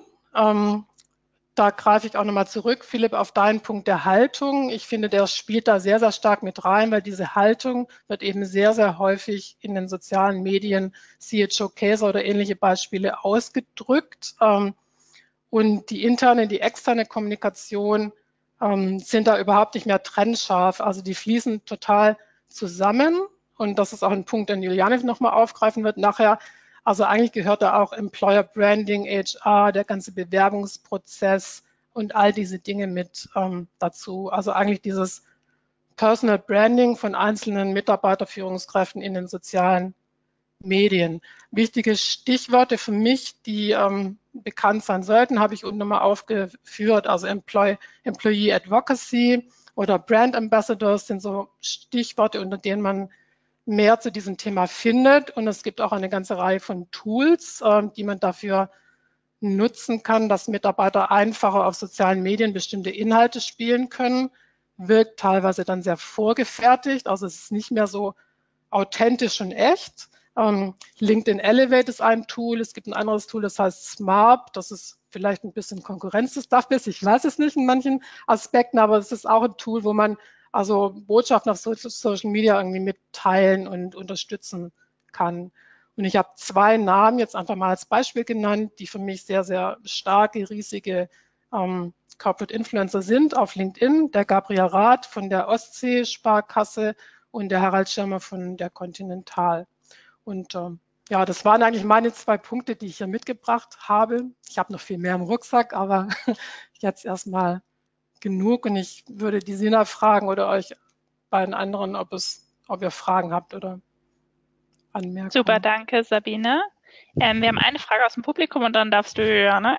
Da greife ich auch nochmal zurück, Philipp, auf deinen Punkt der Haltung. Ich finde, der spielt da sehr, sehr stark mit rein, weil diese Haltung wird eben sehr, sehr häufig in den sozialen Medien, siehe Showcase oder ähnliche Beispiele, ausgedrückt. Und die interne, die externe Kommunikation sind da überhaupt nicht mehr trennscharf. Also die fließen total zusammen. Und das ist auch ein Punkt, den Juliane nochmal aufgreifen wird nachher. Also eigentlich gehört da auch Employer Branding, HR, der ganze Bewerbungsprozess und all diese Dinge mit dazu. Also eigentlich dieses Personal Branding von einzelnen Mitarbeiterführungskräften in den sozialen Medien. Wichtige Stichworte für mich, die bekannt sein sollten, habe ich unten nochmal aufgeführt. Also Employee Advocacy oder Brand Ambassadors sind so Stichworte, unter denen man mehr zu diesem Thema findet. Und es gibt auch eine ganze Reihe von Tools, die man dafür nutzen kann, dass Mitarbeiter einfacher auf sozialen Medien bestimmte Inhalte spielen können. Wirkt teilweise dann sehr vorgefertigt, also es ist nicht mehr so authentisch und echt. LinkedIn Elevate ist ein Tool. Es gibt ein anderes Tool, das heißt Smart. Das ist vielleicht ein bisschen Konkurrenz des Stuff. Ich weiß es nicht in manchen Aspekten, aber es ist auch ein Tool, wo man also Botschaften auf Social Media irgendwie mitteilen und unterstützen kann. Und ich habe zwei Namen jetzt einfach mal als Beispiel genannt, die für mich sehr, sehr starke, riesige Corporate Influencer sind auf LinkedIn. Der Gabriel Rath von der Ostsee-Sparkasse und der Harald Schirmer von der Continental. Und ja, das waren eigentlich meine zwei Punkte, die ich hier mitgebracht habe. Ich habe noch viel mehr im Rucksack, aber jetzt erstmal genug. Und ich würde die Sina fragen oder euch beiden anderen, ob ihr Fragen habt oder Anmerkungen. Super, danke, Sabine. Wir haben eine Frage aus dem Publikum und dann darfst du, Juliane.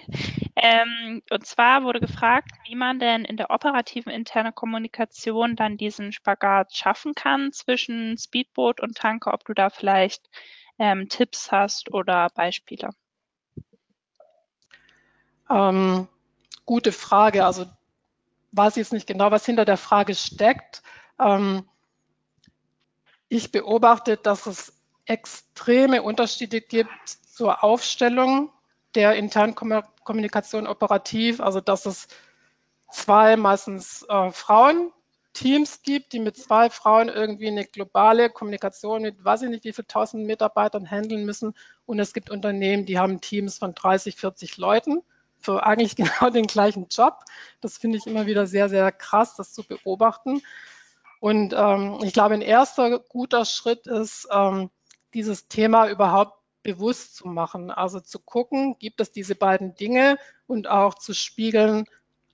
Und zwar wurde gefragt, wie man denn in der operativen internen Kommunikation dann diesen Spagat schaffen kann zwischen Speedboot und Tanker, ob du da vielleicht Tipps hast oder Beispiele. Gute Frage. Also weiß ich jetzt nicht genau, was hinter der Frage steckt. Ich beobachte, dass es extreme Unterschiede gibt zur Aufstellung der internen Kommunikation operativ, also dass es zwei meistens Frauenteams gibt, die mit zwei Frauen irgendwie eine globale Kommunikation mit weiß ich nicht wie viel tausend Mitarbeitern handeln müssen. Und es gibt Unternehmen, die haben Teams von 30, 40 Leuten für eigentlich genau den gleichen Job. Das finde ich immer wieder sehr, sehr krass, das zu beobachten. Und ich glaube, ein erster guter Schritt ist, dieses Thema überhaupt bewusst zu machen. Also zu gucken, gibt es diese beiden Dinge und auch zu spiegeln.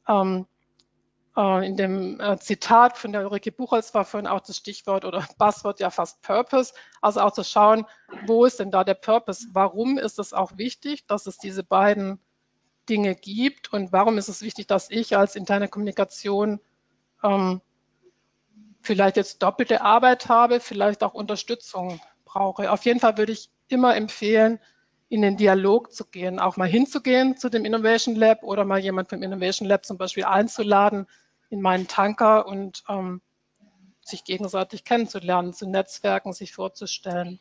In dem Zitat von der Ulrike Buchholz war vorhin auch das Stichwort oder Buzzword ja fast Purpose. Also auch zu schauen, wo ist denn da der Purpose? Warum ist es auch wichtig, dass es diese beiden Dinge gibt? Und warum ist es wichtig, dass ich als interne Kommunikation vielleicht jetzt doppelte Arbeit habe, vielleicht auch Unterstützung brauche? Auf jeden Fall würde ich immer empfehlen, in den Dialog zu gehen, auch mal hinzugehen zu dem Innovation Lab oder mal jemand vom Innovation Lab zum Beispiel einzuladen in meinen Tanker und sich gegenseitig kennenzulernen, zu netzwerken, sich vorzustellen.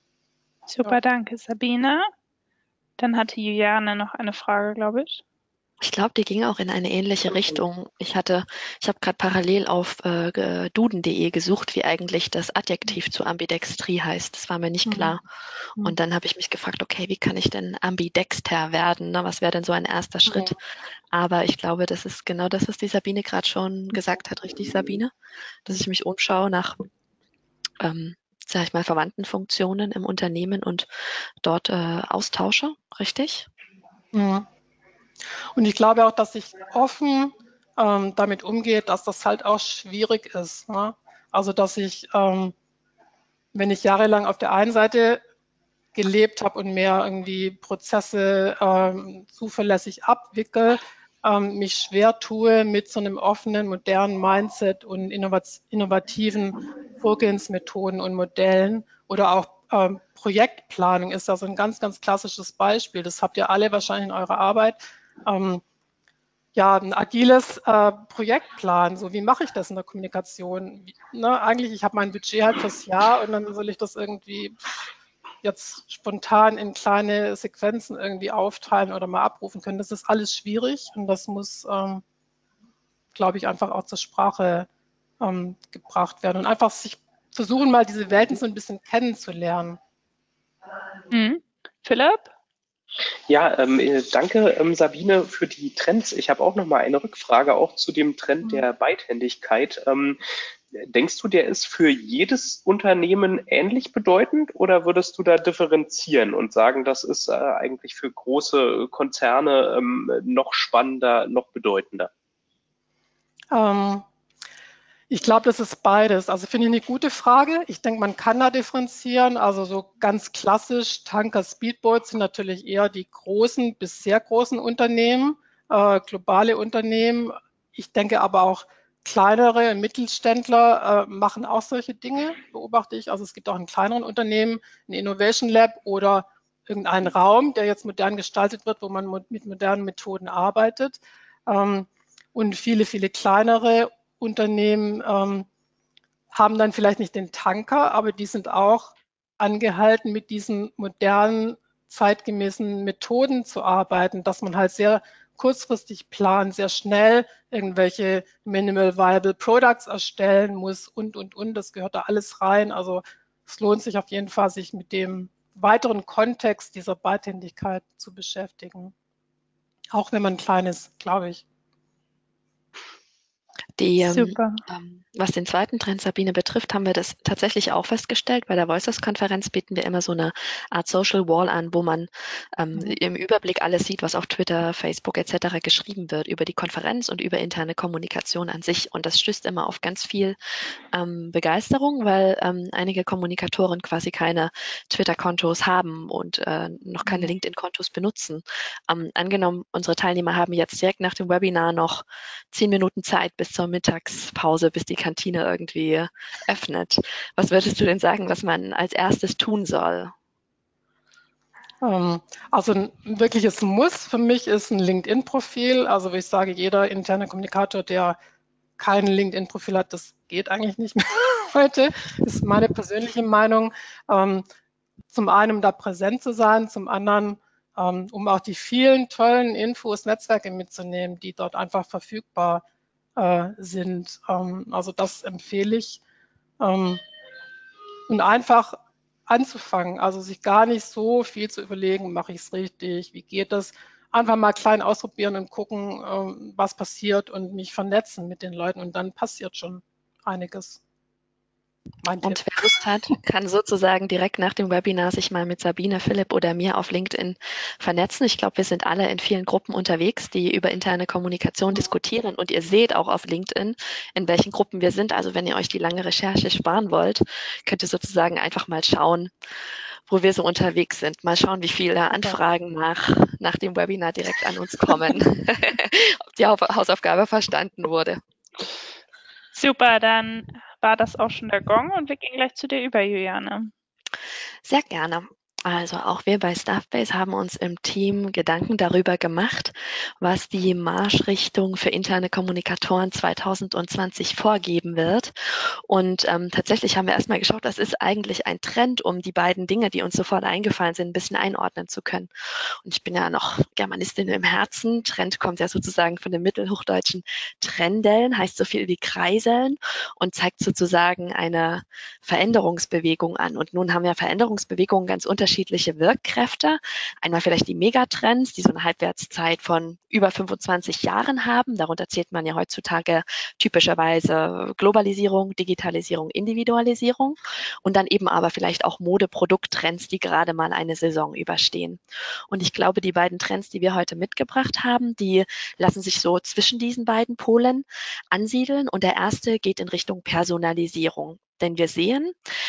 Super, danke, Sabine. Dann hatte Juliane noch eine Frage, glaube ich. Ich glaube, die ging auch in eine ähnliche Richtung. Ich habe gerade parallel auf duden.de gesucht, wie eigentlich das Adjektiv zu Ambidextrie heißt. Das war mir nicht klar. Und dann habe ich mich gefragt, okay, wie kann ich denn ambidexter werden? Ne? Was wäre denn so ein erster Schritt? Aber ich glaube, das ist genau das, was die Sabine gerade schon gesagt hat, richtig, Sabine? Dass ich mich umschaue nach, sag ich mal, verwandten Funktionen im Unternehmen und dort austausche, richtig? Mhm. Und ich glaube auch, dass sich offen damit umgeht, dass das halt auch schwierig ist. Ne? Also dass ich, wenn ich jahrelang auf der einen Seite gelebt habe und mehr irgendwie Prozesse zuverlässig abwickle, mich schwer tue mit so einem offenen, modernen Mindset und innovativen Vorgehensmethoden und Modellen oder auch Projektplanung ist da so ein ganz, ganz klassisches Beispiel. Das habt ihr alle wahrscheinlich in eurer Arbeit. Ja, ein agiles Projektplan. So, wie mache ich das in der Kommunikation? Ne, eigentlich, ich habe mein Budget halt fürs Jahr und dann soll ich das irgendwie jetzt spontan in kleine Sequenzen irgendwie aufteilen oder mal abrufen können. Das ist alles schwierig und das muss, glaube ich, einfach auch zur Sprache gebracht werden und einfach sich versuchen, mal diese Welten so ein bisschen kennenzulernen. Philipp? Ja, danke, Sabine, für die Trends. Ich habe auch noch mal eine Rückfrage, auch zu dem Trend der Beidhändigkeit. Denkst du, der ist für jedes Unternehmen ähnlich bedeutend oder würdest du da differenzieren und sagen, das ist eigentlich für große Konzerne noch spannender, noch bedeutender? Ich glaube, das ist beides. Also finde ich eine gute Frage. Ich denke, man kann da differenzieren. Also so ganz klassisch, Tanker, Speedboats sind natürlich eher die großen bis sehr großen Unternehmen, globale Unternehmen. Ich denke aber auch kleinere Mittelständler machen auch solche Dinge, beobachte ich. Also es gibt auch in kleineren Unternehmen ein Innovation Lab oder irgendeinen Raum, der jetzt modern gestaltet wird, wo man mit modernen Methoden arbeitet. Und viele, viele kleinere Unternehmen haben dann vielleicht nicht den Tanker, aber die sind auch angehalten, mit diesen modernen, zeitgemäßen Methoden zu arbeiten, dass man halt sehr kurzfristig plant, sehr schnell irgendwelche Minimal Viable Products erstellen muss und. Das gehört da alles rein. Also es lohnt sich auf jeden Fall, sich mit dem weiteren Kontext dieser Beidhändigkeit zu beschäftigen. Auch wenn man klein ist, glaube ich. Super. Was den zweiten Trend, Sabine, betrifft, haben wir das tatsächlich auch festgestellt. Bei der Voices-Konferenz bieten wir immer so eine Art Social Wall an, wo man im Überblick alles sieht, was auf Twitter, Facebook etc. geschrieben wird über die Konferenz und über interne Kommunikation an sich. Und das stößt immer auf ganz viel Begeisterung, weil einige Kommunikatoren quasi keine Twitter-Kontos haben und noch keine LinkedIn-Kontos benutzen. Angenommen, unsere Teilnehmer haben jetzt direkt nach dem Webinar noch 10 Minuten Zeit bis zur Mittagspause, bis die Kantine irgendwie öffnet. Was würdest du denn sagen, was man als erstes tun soll? Also ein wirkliches Muss für mich ist ein LinkedIn-Profil. Also wo ich sage, jeder interne Kommunikator, der kein LinkedIn-Profil hat, das geht eigentlich nicht mehr heute, ist meine persönliche Meinung. Zum einen, um da präsent zu sein, zum anderen, um auch die vielen tollen Infos, Netzwerke mitzunehmen, die dort einfach verfügbar sind. Also das empfehle ich. Und einfach anzufangen, also sich gar nicht so viel zu überlegen, mache ich es richtig, wie geht es, einfach mal klein ausprobieren und gucken, was passiert und mich vernetzen mit den Leuten und dann passiert schon einiges. Mein Tipp. Und wer Lust hat, kann sozusagen direkt nach dem Webinar sich mal mit Sabine, Philipp oder mir auf LinkedIn vernetzen. Ich glaube, wir sind alle in vielen Gruppen unterwegs, die über interne Kommunikation diskutieren. Und ihr seht auch auf LinkedIn, in welchen Gruppen wir sind. Also wenn ihr euch die lange Recherche sparen wollt, könnt ihr sozusagen einfach mal schauen, wo wir so unterwegs sind. Mal schauen, wie viele Anfragen nach dem Webinar direkt an uns kommen. Ob die Hausaufgabe verstanden wurde. Super, dann war das auch schon der Gong und wir gehen gleich zu dir über, Juliane. Sehr gerne. Also auch wir bei Staffbase haben uns im Team Gedanken darüber gemacht, was die Marschrichtung für interne Kommunikatoren 2020 vorgeben wird. Und tatsächlich haben wir erstmal geschaut, das ist eigentlich ein Trend, um die beiden Dinge, die uns sofort eingefallen sind, ein bisschen einordnen zu können. Und ich bin ja noch Germanistin im Herzen. Trend kommt ja sozusagen von dem mittelhochdeutschen Trendeln, heißt so viel wie Kreiseln und zeigt sozusagen eine Veränderungsbewegung an. Und nun haben ja Veränderungsbewegungen ganz unterschiedliche Wirkkräfte. Einmal vielleicht die Megatrends, die so eine Halbwertszeit von über 25 Jahren haben. Darunter zählt man ja heutzutage typischerweise Globalisierung, Digitalisierung, Individualisierung und dann eben aber vielleicht auch Mode-Produkttrends, die gerade mal eine Saison überstehen. Und ich glaube, die beiden Trends, die wir heute mitgebracht haben, die lassen sich so zwischen diesen beiden Polen ansiedeln. Und der erste geht in Richtung Personalisierung. Denn wir sehen,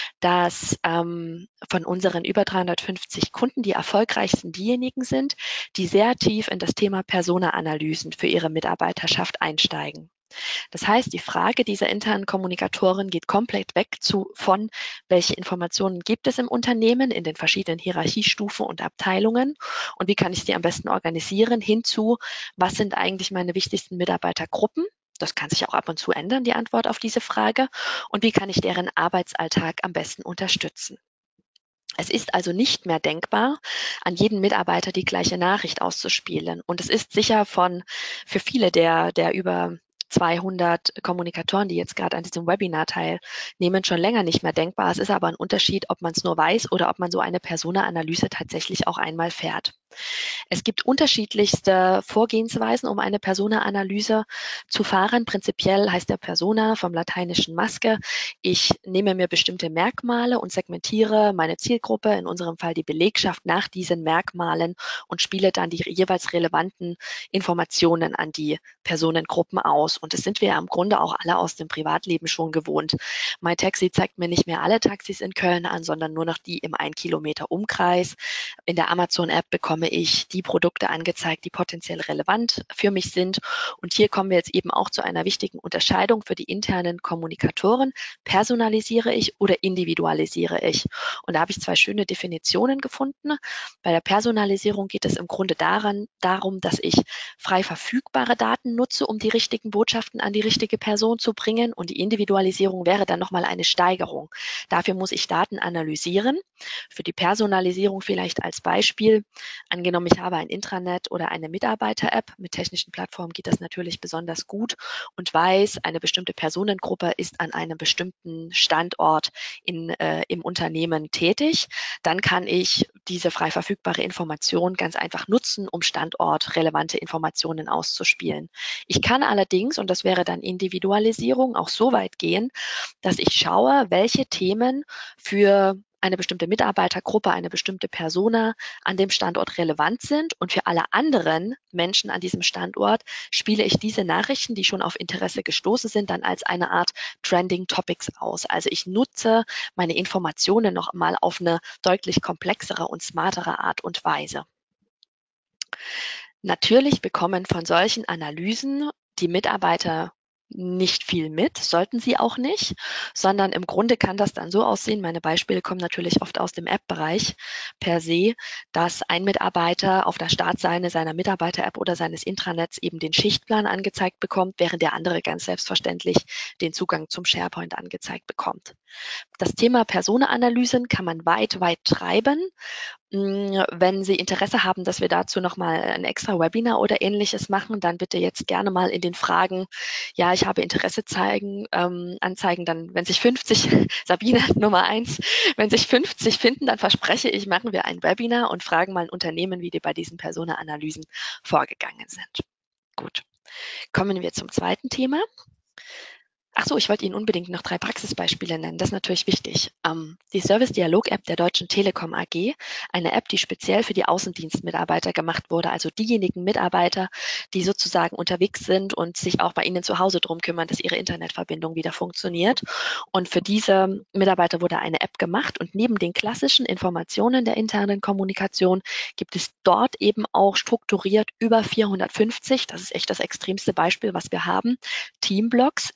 dass von unseren über 350 Kunden die erfolgreichsten diejenigen sind, die sehr tief in das Thema Persona-Analysen für ihre Mitarbeiterschaft einsteigen. Das heißt, die Frage dieser internen Kommunikatoren geht komplett weg von, welche Informationen gibt es im Unternehmen in den verschiedenen Hierarchiestufen und Abteilungen und wie kann ich die am besten organisieren, hinzu, was sind eigentlich meine wichtigsten Mitarbeitergruppen? Das kann sich auch ab und zu ändern, die Antwort auf diese Frage. Und wie kann ich deren Arbeitsalltag am besten unterstützen? Es ist also nicht mehr denkbar, an jeden Mitarbeiter die gleiche Nachricht auszuspielen. Und es ist sicher für viele der über 200 Kommunikatoren, die jetzt gerade an diesem Webinar teilnehmen, schon länger nicht mehr denkbar. Es ist aber ein Unterschied, ob man es nur weiß oder ob man so eine Persona-Analyse tatsächlich auch einmal fährt. Es gibt unterschiedlichste Vorgehensweisen, um eine Persona-Analyse zu fahren. Prinzipiell heißt der Persona vom lateinischen Maske. Ich nehme mir bestimmte Merkmale und segmentiere meine Zielgruppe, in unserem Fall die Belegschaft, nach diesen Merkmalen und spiele dann die jeweils relevanten Informationen an die Personengruppen aus. Und das sind wir ja im Grunde auch alle aus dem Privatleben schon gewohnt. MyTaxi zeigt mir nicht mehr alle Taxis in Köln an, sondern nur noch die im 1 Kilometer Umkreis. In der Amazon-App bekomme ich die Produkte angezeigt, die potenziell relevant für mich sind. Und hier kommen wir jetzt eben auch zu einer wichtigen Unterscheidung für die internen Kommunikatoren. Personalisiere ich oder individualisiere ich? Und da habe ich 2 schöne Definitionen gefunden. Bei der Personalisierung geht es im Grunde darum, dass ich frei verfügbare Daten nutze, um die richtigen Botschaften an die richtige Person zu bringen. Und die Individualisierung wäre dann nochmal eine Steigerung. Dafür muss ich Daten analysieren. Für die Personalisierung vielleicht als Beispiel. Angenommen, ich habe ein Intranet oder eine Mitarbeiter-App. Mit technischen Plattformen geht das natürlich besonders gut und weiß, eine bestimmte Personengruppe ist an einem bestimmten Standort im Unternehmen tätig. Dann kann ich diese frei verfügbare Information ganz einfach nutzen, um standortrelevante Informationen auszuspielen. Ich kann allerdings, und das wäre dann Individualisierung, auch so weit gehen, dass ich schaue, welche Themen für eine bestimmte Mitarbeitergruppe, eine bestimmte Persona an dem Standort relevant sind und für alle anderen Menschen an diesem Standort spiele ich diese Nachrichten, die schon auf Interesse gestoßen sind, dann als eine Art Trending Topics aus. Also ich nutze meine Informationen noch mal auf eine deutlich komplexere und smartere Art und Weise. Natürlich bekommen von solchen Analysen die Mitarbeiter nicht viel mit, sollten sie auch nicht, sondern im Grunde kann das dann so aussehen, meine Beispiele kommen natürlich oft aus dem App-Bereich per se, dass ein Mitarbeiter auf der Startseite seiner Mitarbeiter-App oder seines Intranets eben den Schichtplan angezeigt bekommt, während der andere ganz selbstverständlich den Zugang zum SharePoint angezeigt bekommt. Das Thema Personenanalysen kann man weit treiben. Wenn Sie Interesse haben, dass wir dazu nochmal ein extra Webinar oder Ähnliches machen, dann bitte jetzt gerne mal in den Fragen, ja, ich habe Interesse anzeigen, dann, wenn sich 50, Sabine Nummer 1, wenn sich 50 finden, dann verspreche ich, machen wir ein Webinar und fragen mal ein Unternehmen, wie die bei diesen Personenanalysen vorgegangen sind. Gut, kommen wir zum zweiten Thema. Ach so, ich wollte Ihnen unbedingt noch 3 Praxisbeispiele nennen. Das ist natürlich wichtig. Die Service-Dialog-App der Deutschen Telekom AG, eine App, die speziell für die Außendienstmitarbeiter gemacht wurde, also diejenigen Mitarbeiter, die sozusagen unterwegs sind und sich auch bei Ihnen zu Hause drum kümmern, dass ihre Internetverbindung wieder funktioniert. Und für diese Mitarbeiter wurde eine App gemacht und neben den klassischen Informationen der internen Kommunikation gibt es dort eben auch strukturiert über 450, das ist echt das extremste Beispiel, was wir haben, Teamblocks, in denen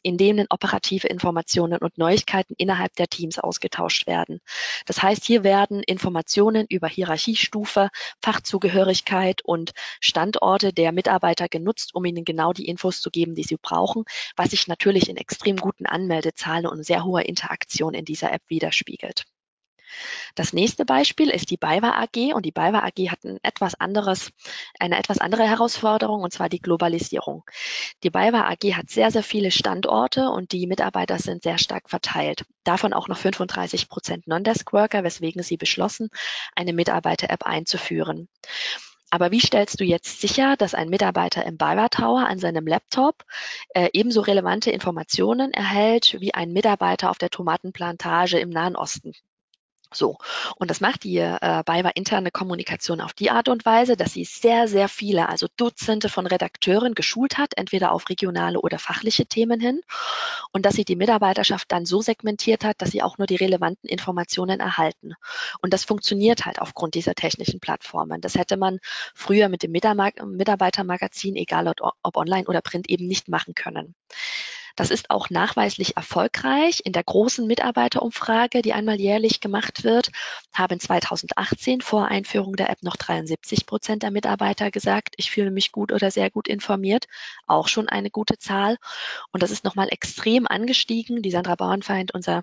operative Informationen und Neuigkeiten innerhalb der Teams ausgetauscht werden. Das heißt, hier werden Informationen über Hierarchiestufe, Fachzugehörigkeit und Standorte der Mitarbeiter genutzt, um ihnen genau die Infos zu geben, die sie brauchen, was sich natürlich in extrem guten Anmeldezahlen und sehr hoher Interaktion in dieser App widerspiegelt. Das nächste Beispiel ist die BayWa AG, und die BayWa AG hat eine etwas andere Herausforderung, und zwar die Globalisierung. Die BayWa AG hat sehr, sehr viele Standorte und die Mitarbeiter sind sehr stark verteilt. Davon auch noch 35% Non-Desk-Worker, weswegen sie beschlossen, eine Mitarbeiter-App einzuführen. Aber wie stellst du jetzt sicher, dass ein Mitarbeiter im BayWa Tower an seinem Laptop ebenso relevante Informationen erhält wie ein Mitarbeiter auf der Tomatenplantage im Nahen Osten? So, und das macht die BayWa interne Kommunikation auf die Art und Weise, dass sie sehr, sehr viele, also Dutzende von Redakteuren geschult hat, entweder auf regionale oder fachliche Themen hin, und dass sie die Mitarbeiterschaft dann so segmentiert hat, dass sie auch nur die relevanten Informationen erhalten. Und das funktioniert halt aufgrund dieser technischen Plattformen. Das hätte man früher mit dem Mitarbeitermagazin, egal ob online oder print, eben nicht machen können. Das ist auch nachweislich erfolgreich. In der großen Mitarbeiterumfrage, die einmal jährlich gemacht wird, haben 2018 vor Einführung der App noch 73% der Mitarbeiter gesagt, ich fühle mich gut oder sehr gut informiert. Auch schon eine gute Zahl. Und das ist nochmal extrem angestiegen. Die Sandra Bauernfeind, unser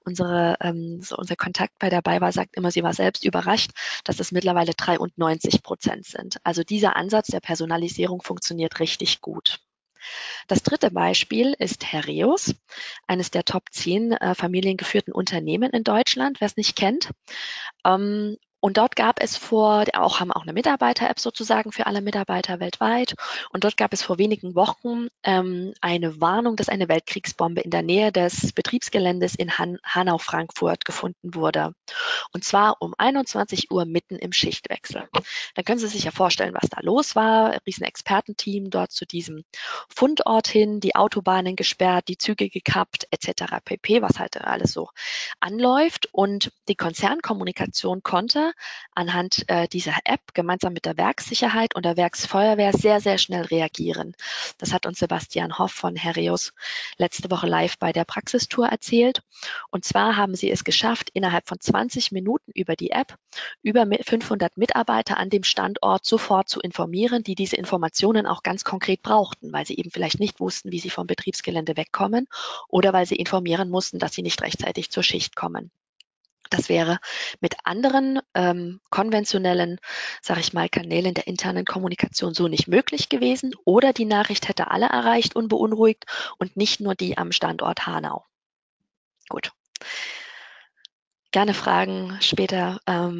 Kontakt bei der BayWa, sagt immer, sie war selbst überrascht, dass es mittlerweile 93% sind. Also dieser Ansatz der Personalisierung funktioniert richtig gut. Das dritte Beispiel ist Herreus, eines der Top 10 familiengeführten Unternehmen in Deutschland, wer es nicht kennt. Und dort gab es haben auch eine Mitarbeiter-App sozusagen für alle Mitarbeiter weltweit. Und dort gab es vor wenigen Wochen eine Warnung, dass eine Weltkriegsbombe in der Nähe des Betriebsgeländes in Hanau, Frankfurt gefunden wurde. Und zwar um 21 Uhr mitten im Schichtwechsel. Dann können Sie sich ja vorstellen, was da los war. Ein riesen Expertenteam dort zu diesem Fundort hin, die Autobahnen gesperrt, die Züge gekappt, etc. pp., was halt alles so anläuft. Und die Konzernkommunikation konnte anhand dieser App gemeinsam mit der Werkssicherheit und der Werksfeuerwehr sehr, sehr schnell reagieren. Das hat uns Sebastian Hoff von Herreus letzte Woche live bei der Praxistour erzählt. Und zwar haben sie es geschafft, innerhalb von 20 Minuten über die App über 500 Mitarbeiter an dem Standort sofort zu informieren, die diese Informationen auch ganz konkret brauchten, weil sie eben vielleicht nicht wussten, wie sie vom Betriebsgelände wegkommen oder weil sie informieren mussten, dass sie nicht rechtzeitig zur Schicht kommen. Das wäre mit anderen konventionellen, sage ich mal, Kanälen der internen Kommunikation so nicht möglich gewesen, oder die Nachricht hätte alle erreicht und beunruhigt und nicht nur die am Standort Hanau. Gut. Gerne Fragen später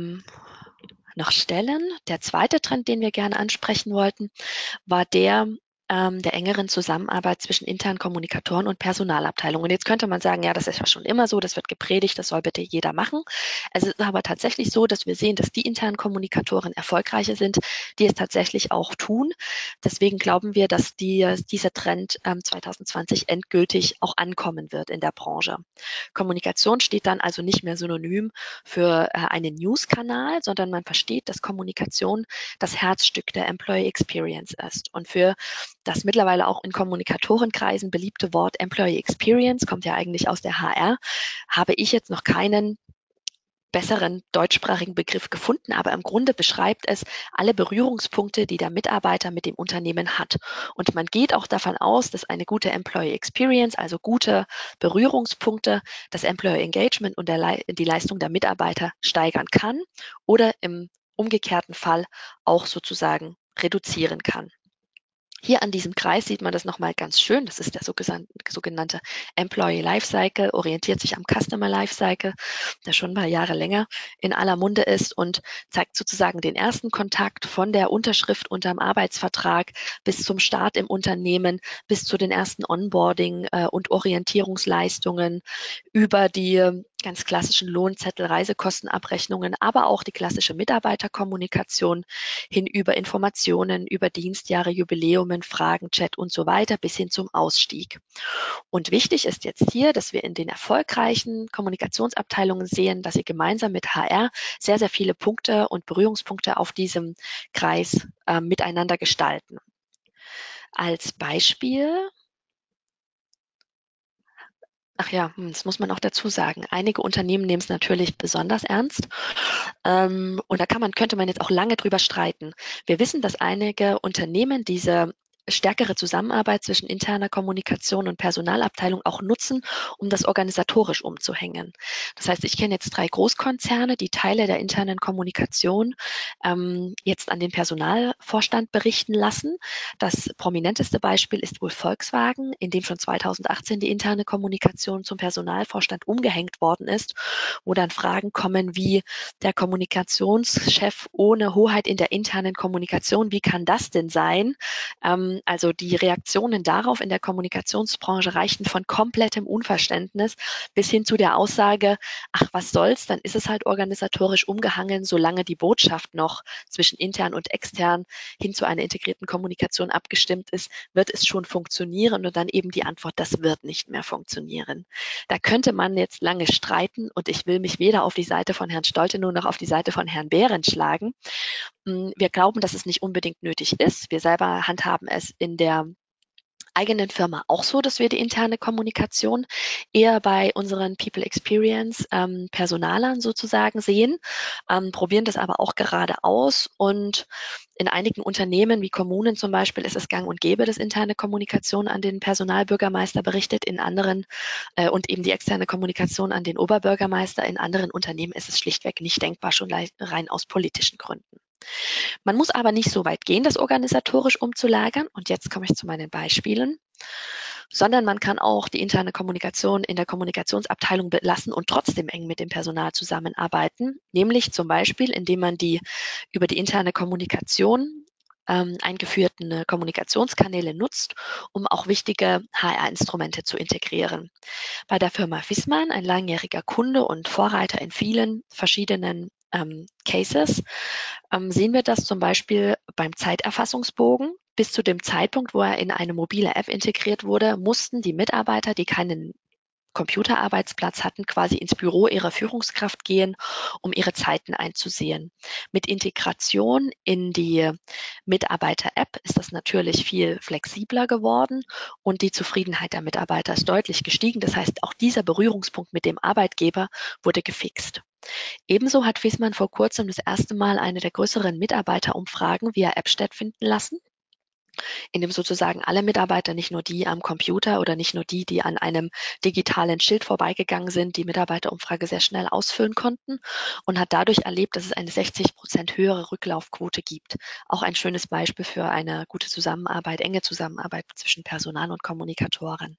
noch stellen. Der zweite Trend, den wir gerne ansprechen wollten, war der engeren Zusammenarbeit zwischen internen Kommunikatoren und Personalabteilungen. Und jetzt könnte man sagen, ja, das ist ja schon immer so, das wird gepredigt, das soll bitte jeder machen. Es ist aber tatsächlich so, dass wir sehen, dass die internen Kommunikatoren erfolgreicher sind, die es tatsächlich auch tun. Deswegen glauben wir, dass dieser Trend 2020 endgültig auch ankommen wird in der Branche. Kommunikation steht dann also nicht mehr synonym für einen News-Kanal, sondern man versteht, dass Kommunikation das Herzstück der Employee Experience ist. Und für das mittlerweile auch in Kommunikatorenkreisen beliebte Wort Employee Experience, kommt ja eigentlich aus der HR, habe ich jetzt noch keinen besseren deutschsprachigen Begriff gefunden, aber im Grunde beschreibt es alle Berührungspunkte, die der Mitarbeiter mit dem Unternehmen hat. Und man geht auch davon aus, dass eine gute Employee Experience, also gute Berührungspunkte, das Employee Engagement und die Leistung der Mitarbeiter steigern kann oder im umgekehrten Fall auch sozusagen reduzieren kann. Hier an diesem Kreis sieht man das nochmal ganz schön. Das ist der sogenannte Employee Lifecycle, orientiert sich am Customer Lifecycle, der schon ein paar Jahre länger in aller Munde ist und zeigt sozusagen den ersten Kontakt von der Unterschrift unterm Arbeitsvertrag bis zum Start im Unternehmen, bis zu den ersten Onboarding und Orientierungsleistungen, über die ganz klassischen Lohnzettel, Reisekostenabrechnungen, aber auch die klassische Mitarbeiterkommunikation hin über Informationen, über Dienstjahre, Jubiläumen, Fragen, Chat und so weiter bis hin zum Ausstieg. Und wichtig ist jetzt hier, dass wir in den erfolgreichen Kommunikationsabteilungen sehen, dass sie gemeinsam mit HR sehr, sehr viele Punkte und Berührungspunkte auf diesem Kreis miteinander gestalten. Als Beispiel Ach ja, das muss man auch dazu sagen. Einige Unternehmen nehmen es natürlich besonders ernst. Und da könnte man jetzt auch lange drüber streiten. Wir wissen, dass einige Unternehmen diese stärkere Zusammenarbeit zwischen interner Kommunikation und Personalabteilung auch nutzen, um das organisatorisch umzuhängen. Das heißt, ich kenne jetzt 3 Großkonzerne, die Teile der internen Kommunikation jetzt an den Personalvorstand berichten lassen. Das prominenteste Beispiel ist wohl Volkswagen, in dem schon 2018 die interne Kommunikation zum Personalvorstand umgehängt worden ist, wo dann Fragen kommen wie der Kommunikationschef ohne Hoheit in der internen Kommunikation, wie kann das denn sein? Also die Reaktionen darauf in der Kommunikationsbranche reichten von komplettem Unverständnis bis hin zu der Aussage, ach, was soll's, dann ist es halt organisatorisch umgehangen, solange die Botschaft noch zwischen intern und extern hin zu einer integrierten Kommunikation abgestimmt ist, wird es schon funktionieren, und dann eben die Antwort, das wird nicht mehr funktionieren. Da könnte man jetzt lange streiten, und ich will mich weder auf die Seite von Herrn Stolte noch auf die Seite von Herrn Behrendt schlagen. Wir glauben, dass es nicht unbedingt nötig ist. Wir selber handhaben es in der eigenen Firma auch so, dass wir die interne Kommunikation eher bei unseren People Experience Personalern sozusagen sehen, probieren das aber auch gerade aus, und in einigen Unternehmen wie Kommunen zum Beispiel ist es gang und gäbe, dass interne Kommunikation an den Personalbürgermeister berichtet, in anderen und eben die externe Kommunikation an den Oberbürgermeister. In anderen Unternehmen ist es schlichtweg nicht denkbar, schon rein aus politischen Gründen. Man muss aber nicht so weit gehen, das organisatorisch umzulagern. Und jetzt komme ich zu meinen Beispielen. Sondern man kann auch die interne Kommunikation in der Kommunikationsabteilung belassen und trotzdem eng mit dem Personal zusammenarbeiten. Nämlich zum Beispiel, indem man die über die interne Kommunikation eingeführten Kommunikationskanäle nutzt, um auch wichtige HR-Instrumente zu integrieren. Bei der Firma Viessmann, ein langjähriger Kunde und Vorreiter in vielen verschiedenen Cases, sehen wir das zum Beispiel beim Zeiterfassungsbogen. Bis zu dem Zeitpunkt, wo er in eine mobile App integriert wurde, mussten die Mitarbeiter, die keinen Computerarbeitsplatz hatten, quasi ins Büro ihrer Führungskraft gehen, um ihre Zeiten einzusehen. Mit Integration in die Mitarbeiter-App ist das natürlich viel flexibler geworden, und die Zufriedenheit der Mitarbeiter ist deutlich gestiegen. Das heißt, auch dieser Berührungspunkt mit dem Arbeitgeber wurde gefixt. Ebenso hat Viessmann vor kurzem das erste Mal eine der größeren Mitarbeiterumfragen via App stattfinden lassen, in dem sozusagen alle Mitarbeiter, nicht nur die am Computer oder nicht nur die, die an einem digitalen Schild vorbeigegangen sind, die Mitarbeiterumfrage sehr schnell ausfüllen konnten, und hat dadurch erlebt, dass es eine 60% höhere Rücklaufquote gibt. Auch ein schönes Beispiel für eine gute Zusammenarbeit, enge Zusammenarbeit zwischen Personal und Kommunikatoren.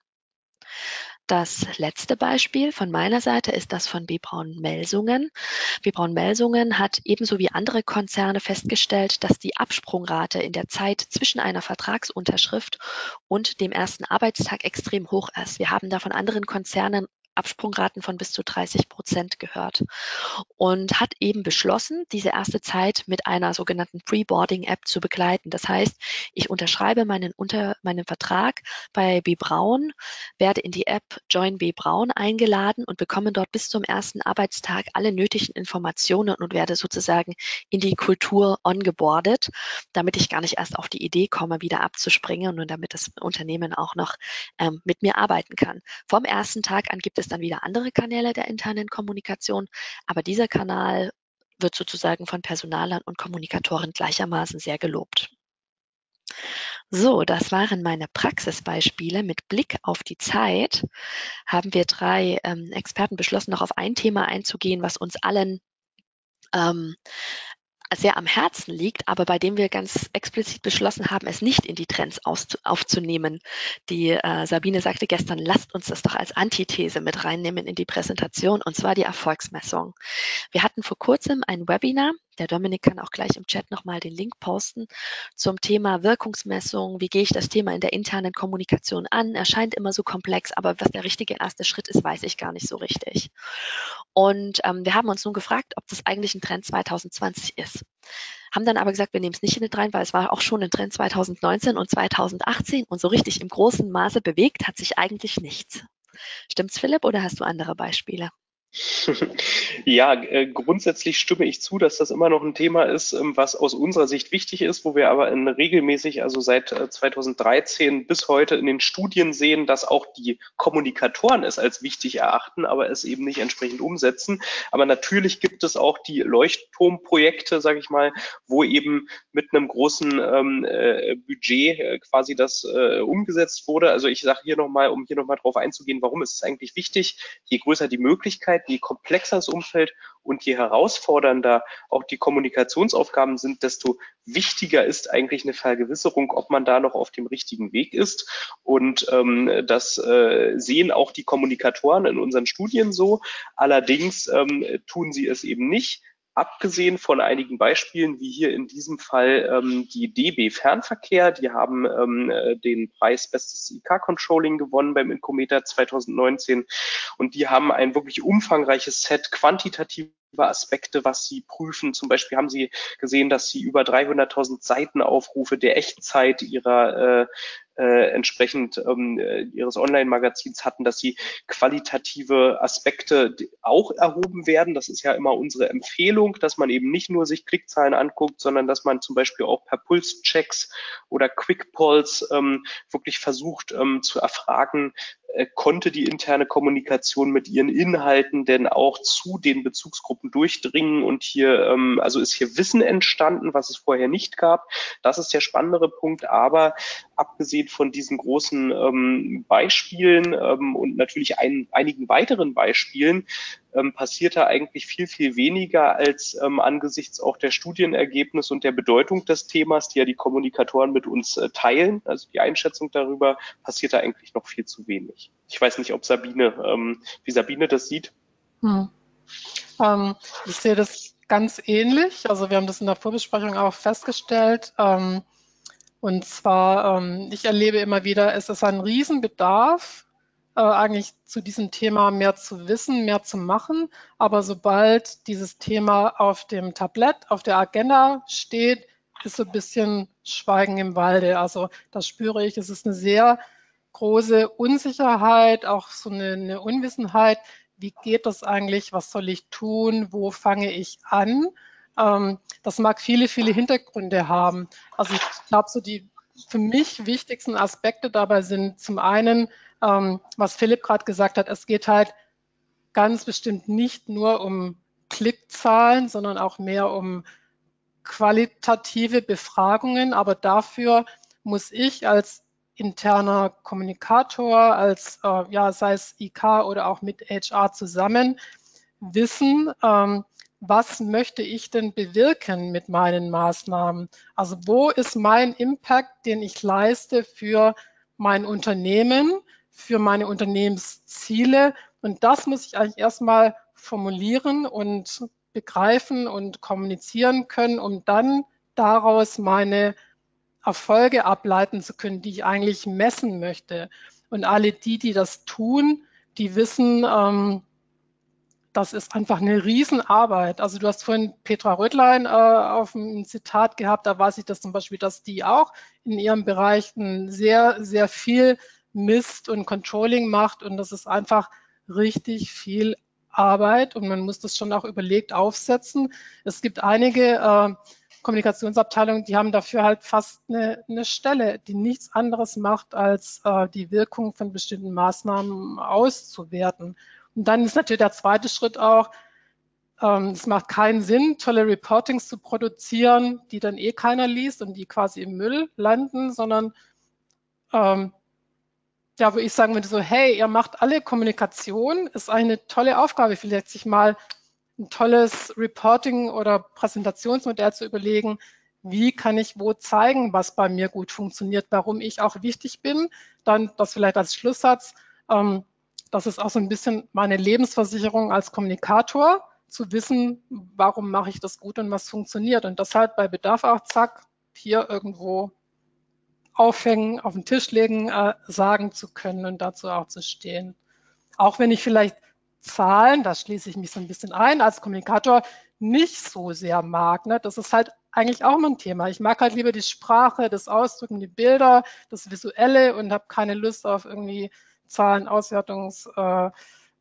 Das letzte Beispiel von meiner Seite ist das von B. Braun Melsungen. B. Braun Melsungen hat ebenso wie andere Konzerne festgestellt, dass die Absprungrate in der Zeit zwischen einer Vertragsunterschrift und dem ersten Arbeitstag extrem hoch ist. Wir haben da von anderen Konzernen Absprungraten von bis zu 30% gehört, und hat eben beschlossen, diese erste Zeit mit einer sogenannten Pre-Boarding-App zu begleiten. Das heißt, ich unterschreibe meinen Vertrag bei B. Braun, werde in die App Join B. Braun eingeladen und bekomme dort bis zum ersten Arbeitstag alle nötigen Informationen und werde sozusagen in die Kultur ongeboardet, damit ich gar nicht erst auf die Idee komme, wieder abzuspringen, und damit das Unternehmen auch noch mit mir arbeiten kann. Vom ersten Tag an gibt es dann wieder andere Kanäle der internen Kommunikation, aber dieser Kanal wird sozusagen von Personalern und Kommunikatoren gleichermaßen sehr gelobt. So, das waren meine Praxisbeispiele. Mit Blick auf die Zeit haben wir 3 Experten beschlossen, noch auf ein Thema einzugehen, was uns allen sehr am Herzen liegt, aber bei dem wir ganz explizit beschlossen haben, es nicht in die Trends aufzunehmen. Die Sabine sagte gestern, lasst uns das doch als Antithese mit reinnehmen in die Präsentation, und zwar die Erfolgsmessung. Wir hatten vor kurzem ein Webinar, der Dominik kann auch gleich im Chat nochmal den Link posten, zum Thema Wirkungsmessung. Wie gehe ich das Thema in der internen Kommunikation an? Erscheint immer so komplex, aber was der richtige erste Schritt ist, weiß ich gar nicht so richtig. Und wir haben uns nun gefragt, ob das eigentlich ein Trend 2020 ist. Haben dann aber gesagt, wir nehmen es nicht in den rein, weil es war auch schon ein Trend 2019 und 2018, und so richtig im großen Maße bewegt hat sich eigentlich nichts. Stimmt's, Philipp, oder hast du andere Beispiele? Ja, grundsätzlich stimme ich zu, dass das immer noch ein Thema ist, was aus unserer Sicht wichtig ist, wo wir aber regelmäßig, also seit 2013 bis heute in den Studien sehen, dass auch die Kommunikatoren es als wichtig erachten, aber es eben nicht entsprechend umsetzen. Aber natürlich gibt es auch die Leuchtturmprojekte, sage ich mal, wo eben mit einem großen Budget quasi das umgesetzt wurde. Also ich sage hier nochmal, um hier nochmal drauf einzugehen, warum ist es eigentlich wichtig? Je größer die Möglichkeit, je komplexer das Umfeld und je herausfordernder auch die Kommunikationsaufgaben sind, desto wichtiger ist eigentlich eine Vergewisserung, ob man da noch auf dem richtigen Weg ist. Und das sehen auch die Kommunikatoren in unseren Studien so. Allerdings tun sie es eben nicht. Abgesehen von einigen Beispielen, wie hier in diesem Fall die DB Fernverkehr, die haben den Preis Bestes IK-Controlling gewonnen beim Incometer 2019 und die haben ein wirklich umfangreiches Set quantitativer Aspekte, was sie prüfen. Zum Beispiel haben sie gesehen, dass sie über 300.000 Seitenaufrufe der Echtzeit ihrer entsprechend ihres Online-Magazins hatten, dass sie qualitative Aspekte auch erhoben werden. Das ist ja immer unsere Empfehlung, dass man eben nicht nur sich Klickzahlen anguckt, sondern dass man zum Beispiel auch per Pulse-Checks oder Quick-Polls wirklich versucht zu erfragen, konnte die interne Kommunikation mit ihren Inhalten denn auch zu den Bezugsgruppen durchdringen und hier, also ist hier Wissen entstanden, was es vorher nicht gab. Das ist der spannendere Punkt, aber abgesehen von diesen großen Beispielen und natürlich einigen weiteren Beispielen, passiert da eigentlich viel, viel weniger als angesichts auch der Studienergebnisse und der Bedeutung des Themas, die ja die Kommunikatoren mit uns teilen, also die Einschätzung darüber, passiert da eigentlich noch viel zu wenig. Ich weiß nicht, ob wie Sabine das sieht. Ich sehe das ganz ähnlich. Also wir haben das in der Vorbesprechung auch festgestellt. Und zwar, ich erlebe immer wieder, es ist ein Riesenbedarf, eigentlich zu diesem Thema mehr zu wissen, mehr zu machen. Aber sobald dieses Thema auf dem Tablett, auf der Agenda steht, ist so ein bisschen Schweigen im Walde. Also das spüre ich, es ist eine sehr große Unsicherheit, auch so eine Unwissenheit. Wie geht das eigentlich? Was soll ich tun? Wo fange ich an? Das mag viele, viele Hintergründe haben. Also ich glaube, so die für mich wichtigsten Aspekte dabei sind zum einen, was Philipp gerade gesagt hat, es geht halt ganz bestimmt nicht nur um Klickzahlen, sondern auch mehr um qualitative Befragungen. Aber dafür muss ich als interner Kommunikator, als ja, sei es IK oder auch mit HR zusammen, wissen, was möchte ich denn bewirken mit meinen Maßnahmen? Also wo ist mein Impact, den ich leiste für mein Unternehmen, für meine Unternehmensziele? Und das muss ich eigentlich erstmal formulieren und begreifen und kommunizieren können, um dann daraus meine Erfolge ableiten zu können, die ich eigentlich messen möchte. Und alle die das tun, die wissen, das ist einfach eine Riesenarbeit. Also du hast vorhin Petra Röttlein auf ein Zitat gehabt, da weiß ich das zum Beispiel, dass die auch in ihrem Bereich sehr, sehr viel Mist und Controlling macht und das ist einfach richtig viel Arbeit und man muss das schon auch überlegt aufsetzen. Es gibt einige Kommunikationsabteilungen, die haben dafür halt fast eine Stelle, die nichts anderes macht, als die Wirkung von bestimmten Maßnahmen auszuwerten. Und dann ist natürlich der zweite Schritt auch, es macht keinen Sinn, tolle Reportings zu produzieren, die dann eh keiner liest und die quasi im Müll landen, sondern ja, wo ich sagen würde, so, hey, ihr macht alle Kommunikation, ist eine tolle Aufgabe, vielleicht sich mal ein tolles Reporting- oder Präsentationsmodell zu überlegen, wie kann ich wo zeigen, was bei mir gut funktioniert, warum ich auch wichtig bin. Dann das vielleicht als Schlusssatz, das ist auch so ein bisschen meine Lebensversicherung als Kommunikator, zu wissen, warum mache ich das gut und was funktioniert. Und das halt bei Bedarf auch, zack, hier irgendwo aufhängen, auf den Tisch legen, sagen zu können und dazu auch zu stehen. Auch wenn ich vielleicht Zahlen, da schließe ich mich so ein bisschen ein, als Kommunikator nicht so sehr mag. Ne? Das ist halt eigentlich auch mal ein Thema. Ich mag halt lieber die Sprache, das Ausdrücken, die Bilder, das Visuelle und habe keine Lust auf irgendwie Zahlen, Auswertungstabellen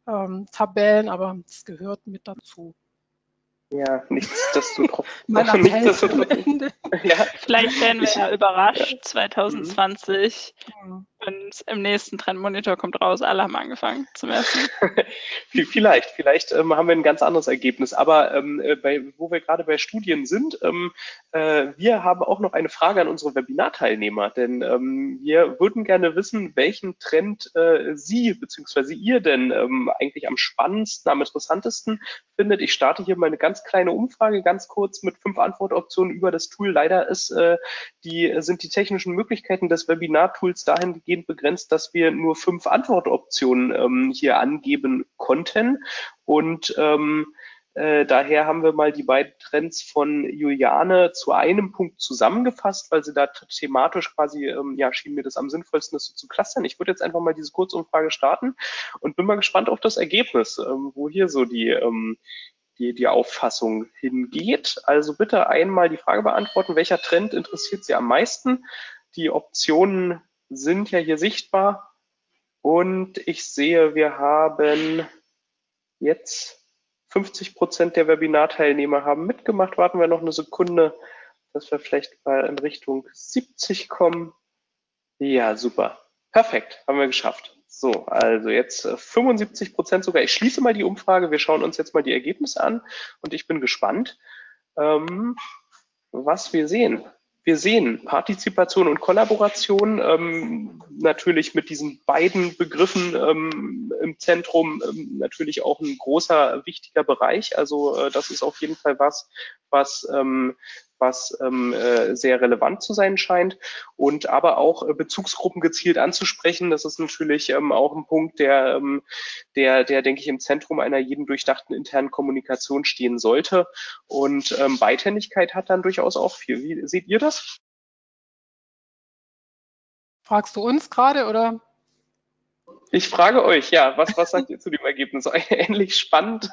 Tabellen, aber es gehört mit dazu. Ja, nichtsdestotrotz. Mein Appell am Ende. Ja. Vielleicht werden wir ja überrascht ja. 2020 und im nächsten Trendmonitor kommt raus, alle haben angefangen zu messen. Vielleicht haben wir ein ganz anderes Ergebnis. Aber wo wir gerade bei Studien sind, wir haben auch noch eine Frage an unsere Webinarteilnehmer, denn wir würden gerne wissen, welchen Trend Sie bzw. ihr denn eigentlich am spannendsten, am interessantesten findet. Ich starte hier mal eine ganz kleine Umfrage, ganz kurz mit 5 Antwortoptionen über das Tool. Leider sind die technischen Möglichkeiten des Webinar-Tools dahingehend begrenzt, dass wir nur 5 Antwortoptionen hier angeben konnten. Und daher haben wir mal die beiden Trends von Juliane zu einem Punkt zusammengefasst, weil sie da thematisch quasi, schien mir das am sinnvollsten, das so zu clustern. Ich würde jetzt einfach mal diese Kurzumfrage starten und bin mal gespannt auf das Ergebnis, wo hier so die Auffassung hingeht. Also bitte einmal die Frage beantworten, welcher Trend interessiert Sie am meisten? Die Optionen sind ja hier sichtbar und ich sehe, wir haben jetzt 50% der Webinarteilnehmer haben mitgemacht. Warten wir noch eine Sekunde, dass wir vielleicht mal in Richtung 70 kommen. Ja, super. Perfekt, haben wir geschafft. So, also jetzt 75% sogar. Ich schließe mal die Umfrage. Wir schauen uns jetzt mal die Ergebnisse an und ich bin gespannt, was wir sehen. Wir sehen Partizipation und Kollaboration, natürlich mit diesen beiden Begriffen im Zentrum natürlich auch ein großer, wichtiger Bereich. Also das ist auf jeden Fall was sehr relevant zu sein scheint. Und aber auch Bezugsgruppen gezielt anzusprechen, das ist natürlich auch ein Punkt, der, denke ich, im Zentrum einer jeden durchdachten internen Kommunikation stehen sollte. Und Beidhändigkeit hat dann durchaus auch viel. Wie seht ihr das? Fragst du uns gerade, oder? Ich frage euch, ja, was sagt ihr zu dem Ergebnis? Ähnlich spannend?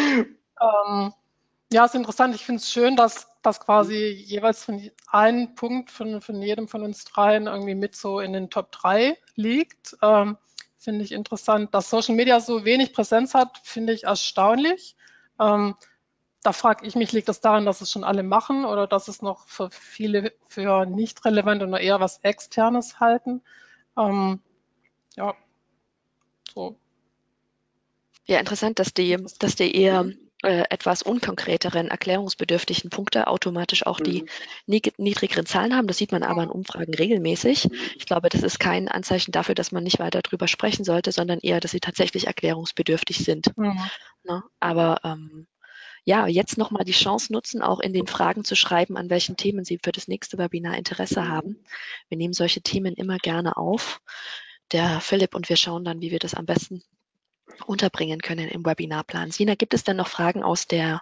Ja, ist interessant. Ich finde es schön, dass quasi jeweils von einem Punkt von jedem von uns dreien irgendwie mit so in den Top 3 liegt. Finde ich interessant. Dass Social Media so wenig Präsenz hat, finde ich erstaunlich. Da frage ich mich, liegt das daran, dass es schon alle machen oder dass es noch für viele für nicht relevant und nur eher was Externes halten? Ja, so. Ja, interessant, dass die eher etwas unkonkreteren, erklärungsbedürftigen Punkte automatisch auch die niedrigeren Zahlen haben. Das sieht man aber in Umfragen regelmäßig. Ich glaube, das ist kein Anzeichen dafür, dass man nicht weiter drüber sprechen sollte, sondern eher, dass sie tatsächlich erklärungsbedürftig sind. Ne? Aber ja, jetzt nochmal die Chance nutzen, auch in den Fragen zu schreiben, an welchen Themen Sie für das nächste Webinar Interesse haben. Wir nehmen solche Themen immer gerne auf. Der Philipp und wir schauen dann, wie wir das am besten unterbringen können im Webinarplan. Sina, gibt es denn noch Fragen aus der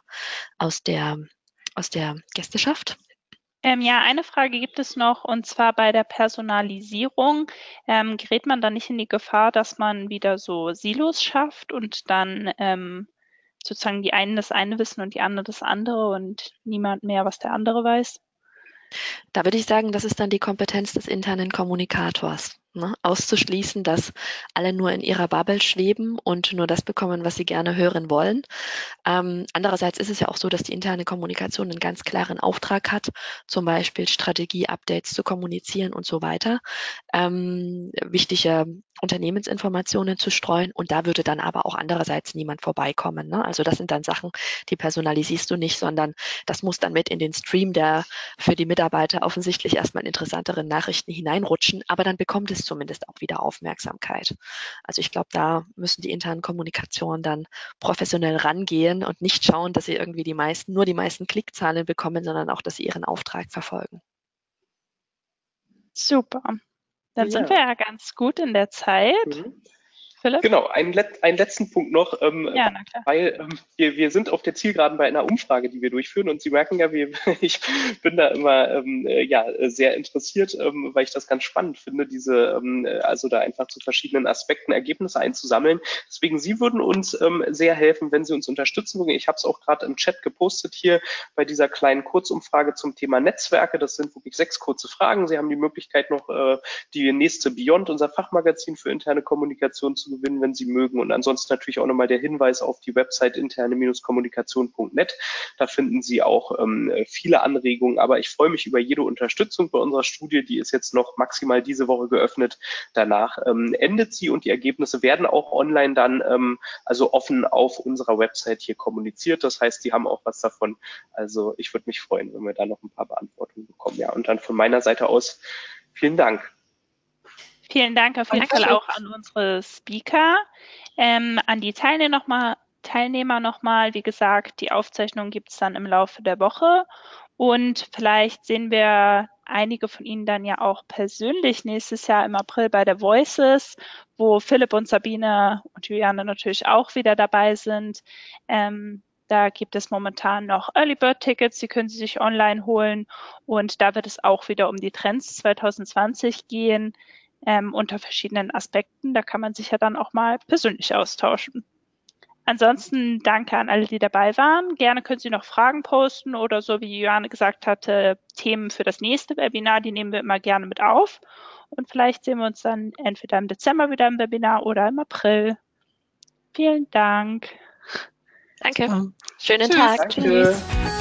Gästeschaft? Ja, eine Frage gibt es noch, und zwar bei der Personalisierung. Gerät man da nicht in die Gefahr, dass man wieder so Silos schafft und dann sozusagen die einen das eine wissen und die anderen das andere und niemand mehr, was der andere weiß? Da würde ich sagen, das ist dann die Kompetenz des internen Kommunikators. Ne? Auszuschließen, dass alle nur in ihrer Bubble schweben und nur das bekommen, was sie gerne hören wollen. Andererseits ist es ja auch so, dass die interne Kommunikation einen ganz klaren Auftrag hat, zum Beispiel Strategie-Updates zu kommunizieren und so weiter, wichtige Unternehmensinformationen zu streuen und da würde dann aber auch andererseits niemand vorbeikommen. Ne? Also das sind dann Sachen, die personalisierst du nicht, sondern das muss dann mit in den Stream, der für die Mitarbeiter offensichtlich erstmal interessanteren Nachrichten hineinrutschen, aber dann bekommt es zumindest auch wieder Aufmerksamkeit. Also ich glaube, da müssen die internen Kommunikationen dann professionell rangehen und nicht schauen, dass sie irgendwie nur die meisten Klickzahlen bekommen, sondern auch, dass sie ihren Auftrag verfolgen. Super. Dann sind wir ja ganz gut in der Zeit. Philipp? Genau, einen letzten Punkt noch, Ja, na klar. weil wir sind auf der Zielgeraden bei einer Umfrage, die wir durchführen und Sie merken ja, ich bin da immer sehr interessiert, weil ich das ganz spannend finde, also da einfach zu verschiedenen Aspekten Ergebnisse einzusammeln. Deswegen, Sie würden uns sehr helfen, wenn Sie uns unterstützen würden. Ich habe es auch gerade im Chat gepostet hier bei dieser kleinen Kurzumfrage zum Thema Netzwerke. Das sind wirklich 6 kurze Fragen. Sie haben die Möglichkeit noch die nächste Beyond, unser Fachmagazin für interne Kommunikation, zu gewinnen, wenn Sie mögen. Und ansonsten natürlich auch nochmal der Hinweis auf die Website interne-kommunikation.net. Da finden Sie auch viele Anregungen, aber ich freue mich über jede Unterstützung bei unserer Studie. Die ist jetzt noch maximal diese Woche geöffnet. Danach endet sie und die Ergebnisse werden auch online dann also offen auf unserer Website hier kommuniziert. Das heißt, die haben auch was davon. Also ich würde mich freuen, wenn wir da noch ein paar Beantwortungen bekommen. Ja, und dann von meiner Seite aus vielen Dank. Vielen Dank auf jeden Fall auch an unsere Speaker, an die Teilnehmer nochmal. Wie gesagt, die Aufzeichnung gibt es dann im Laufe der Woche und vielleicht sehen wir einige von Ihnen dann ja auch persönlich nächstes Jahr im April bei der Voices, wo Philipp und Sabine und Juliane natürlich auch wieder dabei sind. Da gibt es momentan noch Early Bird Tickets, die können Sie sich online holen und da wird es auch wieder um die Trends 2020 gehen. Unter verschiedenen Aspekten. Da kann man sich ja dann auch mal persönlich austauschen. Ansonsten danke an alle, die dabei waren. Gerne können Sie noch Fragen posten oder so, wie Joanne gesagt hatte, Themen für das nächste Webinar, die nehmen wir immer gerne mit auf. Und vielleicht sehen wir uns dann entweder im Dezember wieder im Webinar oder im April. Vielen Dank. Danke. Ja. Schönen Tschüss. Tag. Danke. Tschüss.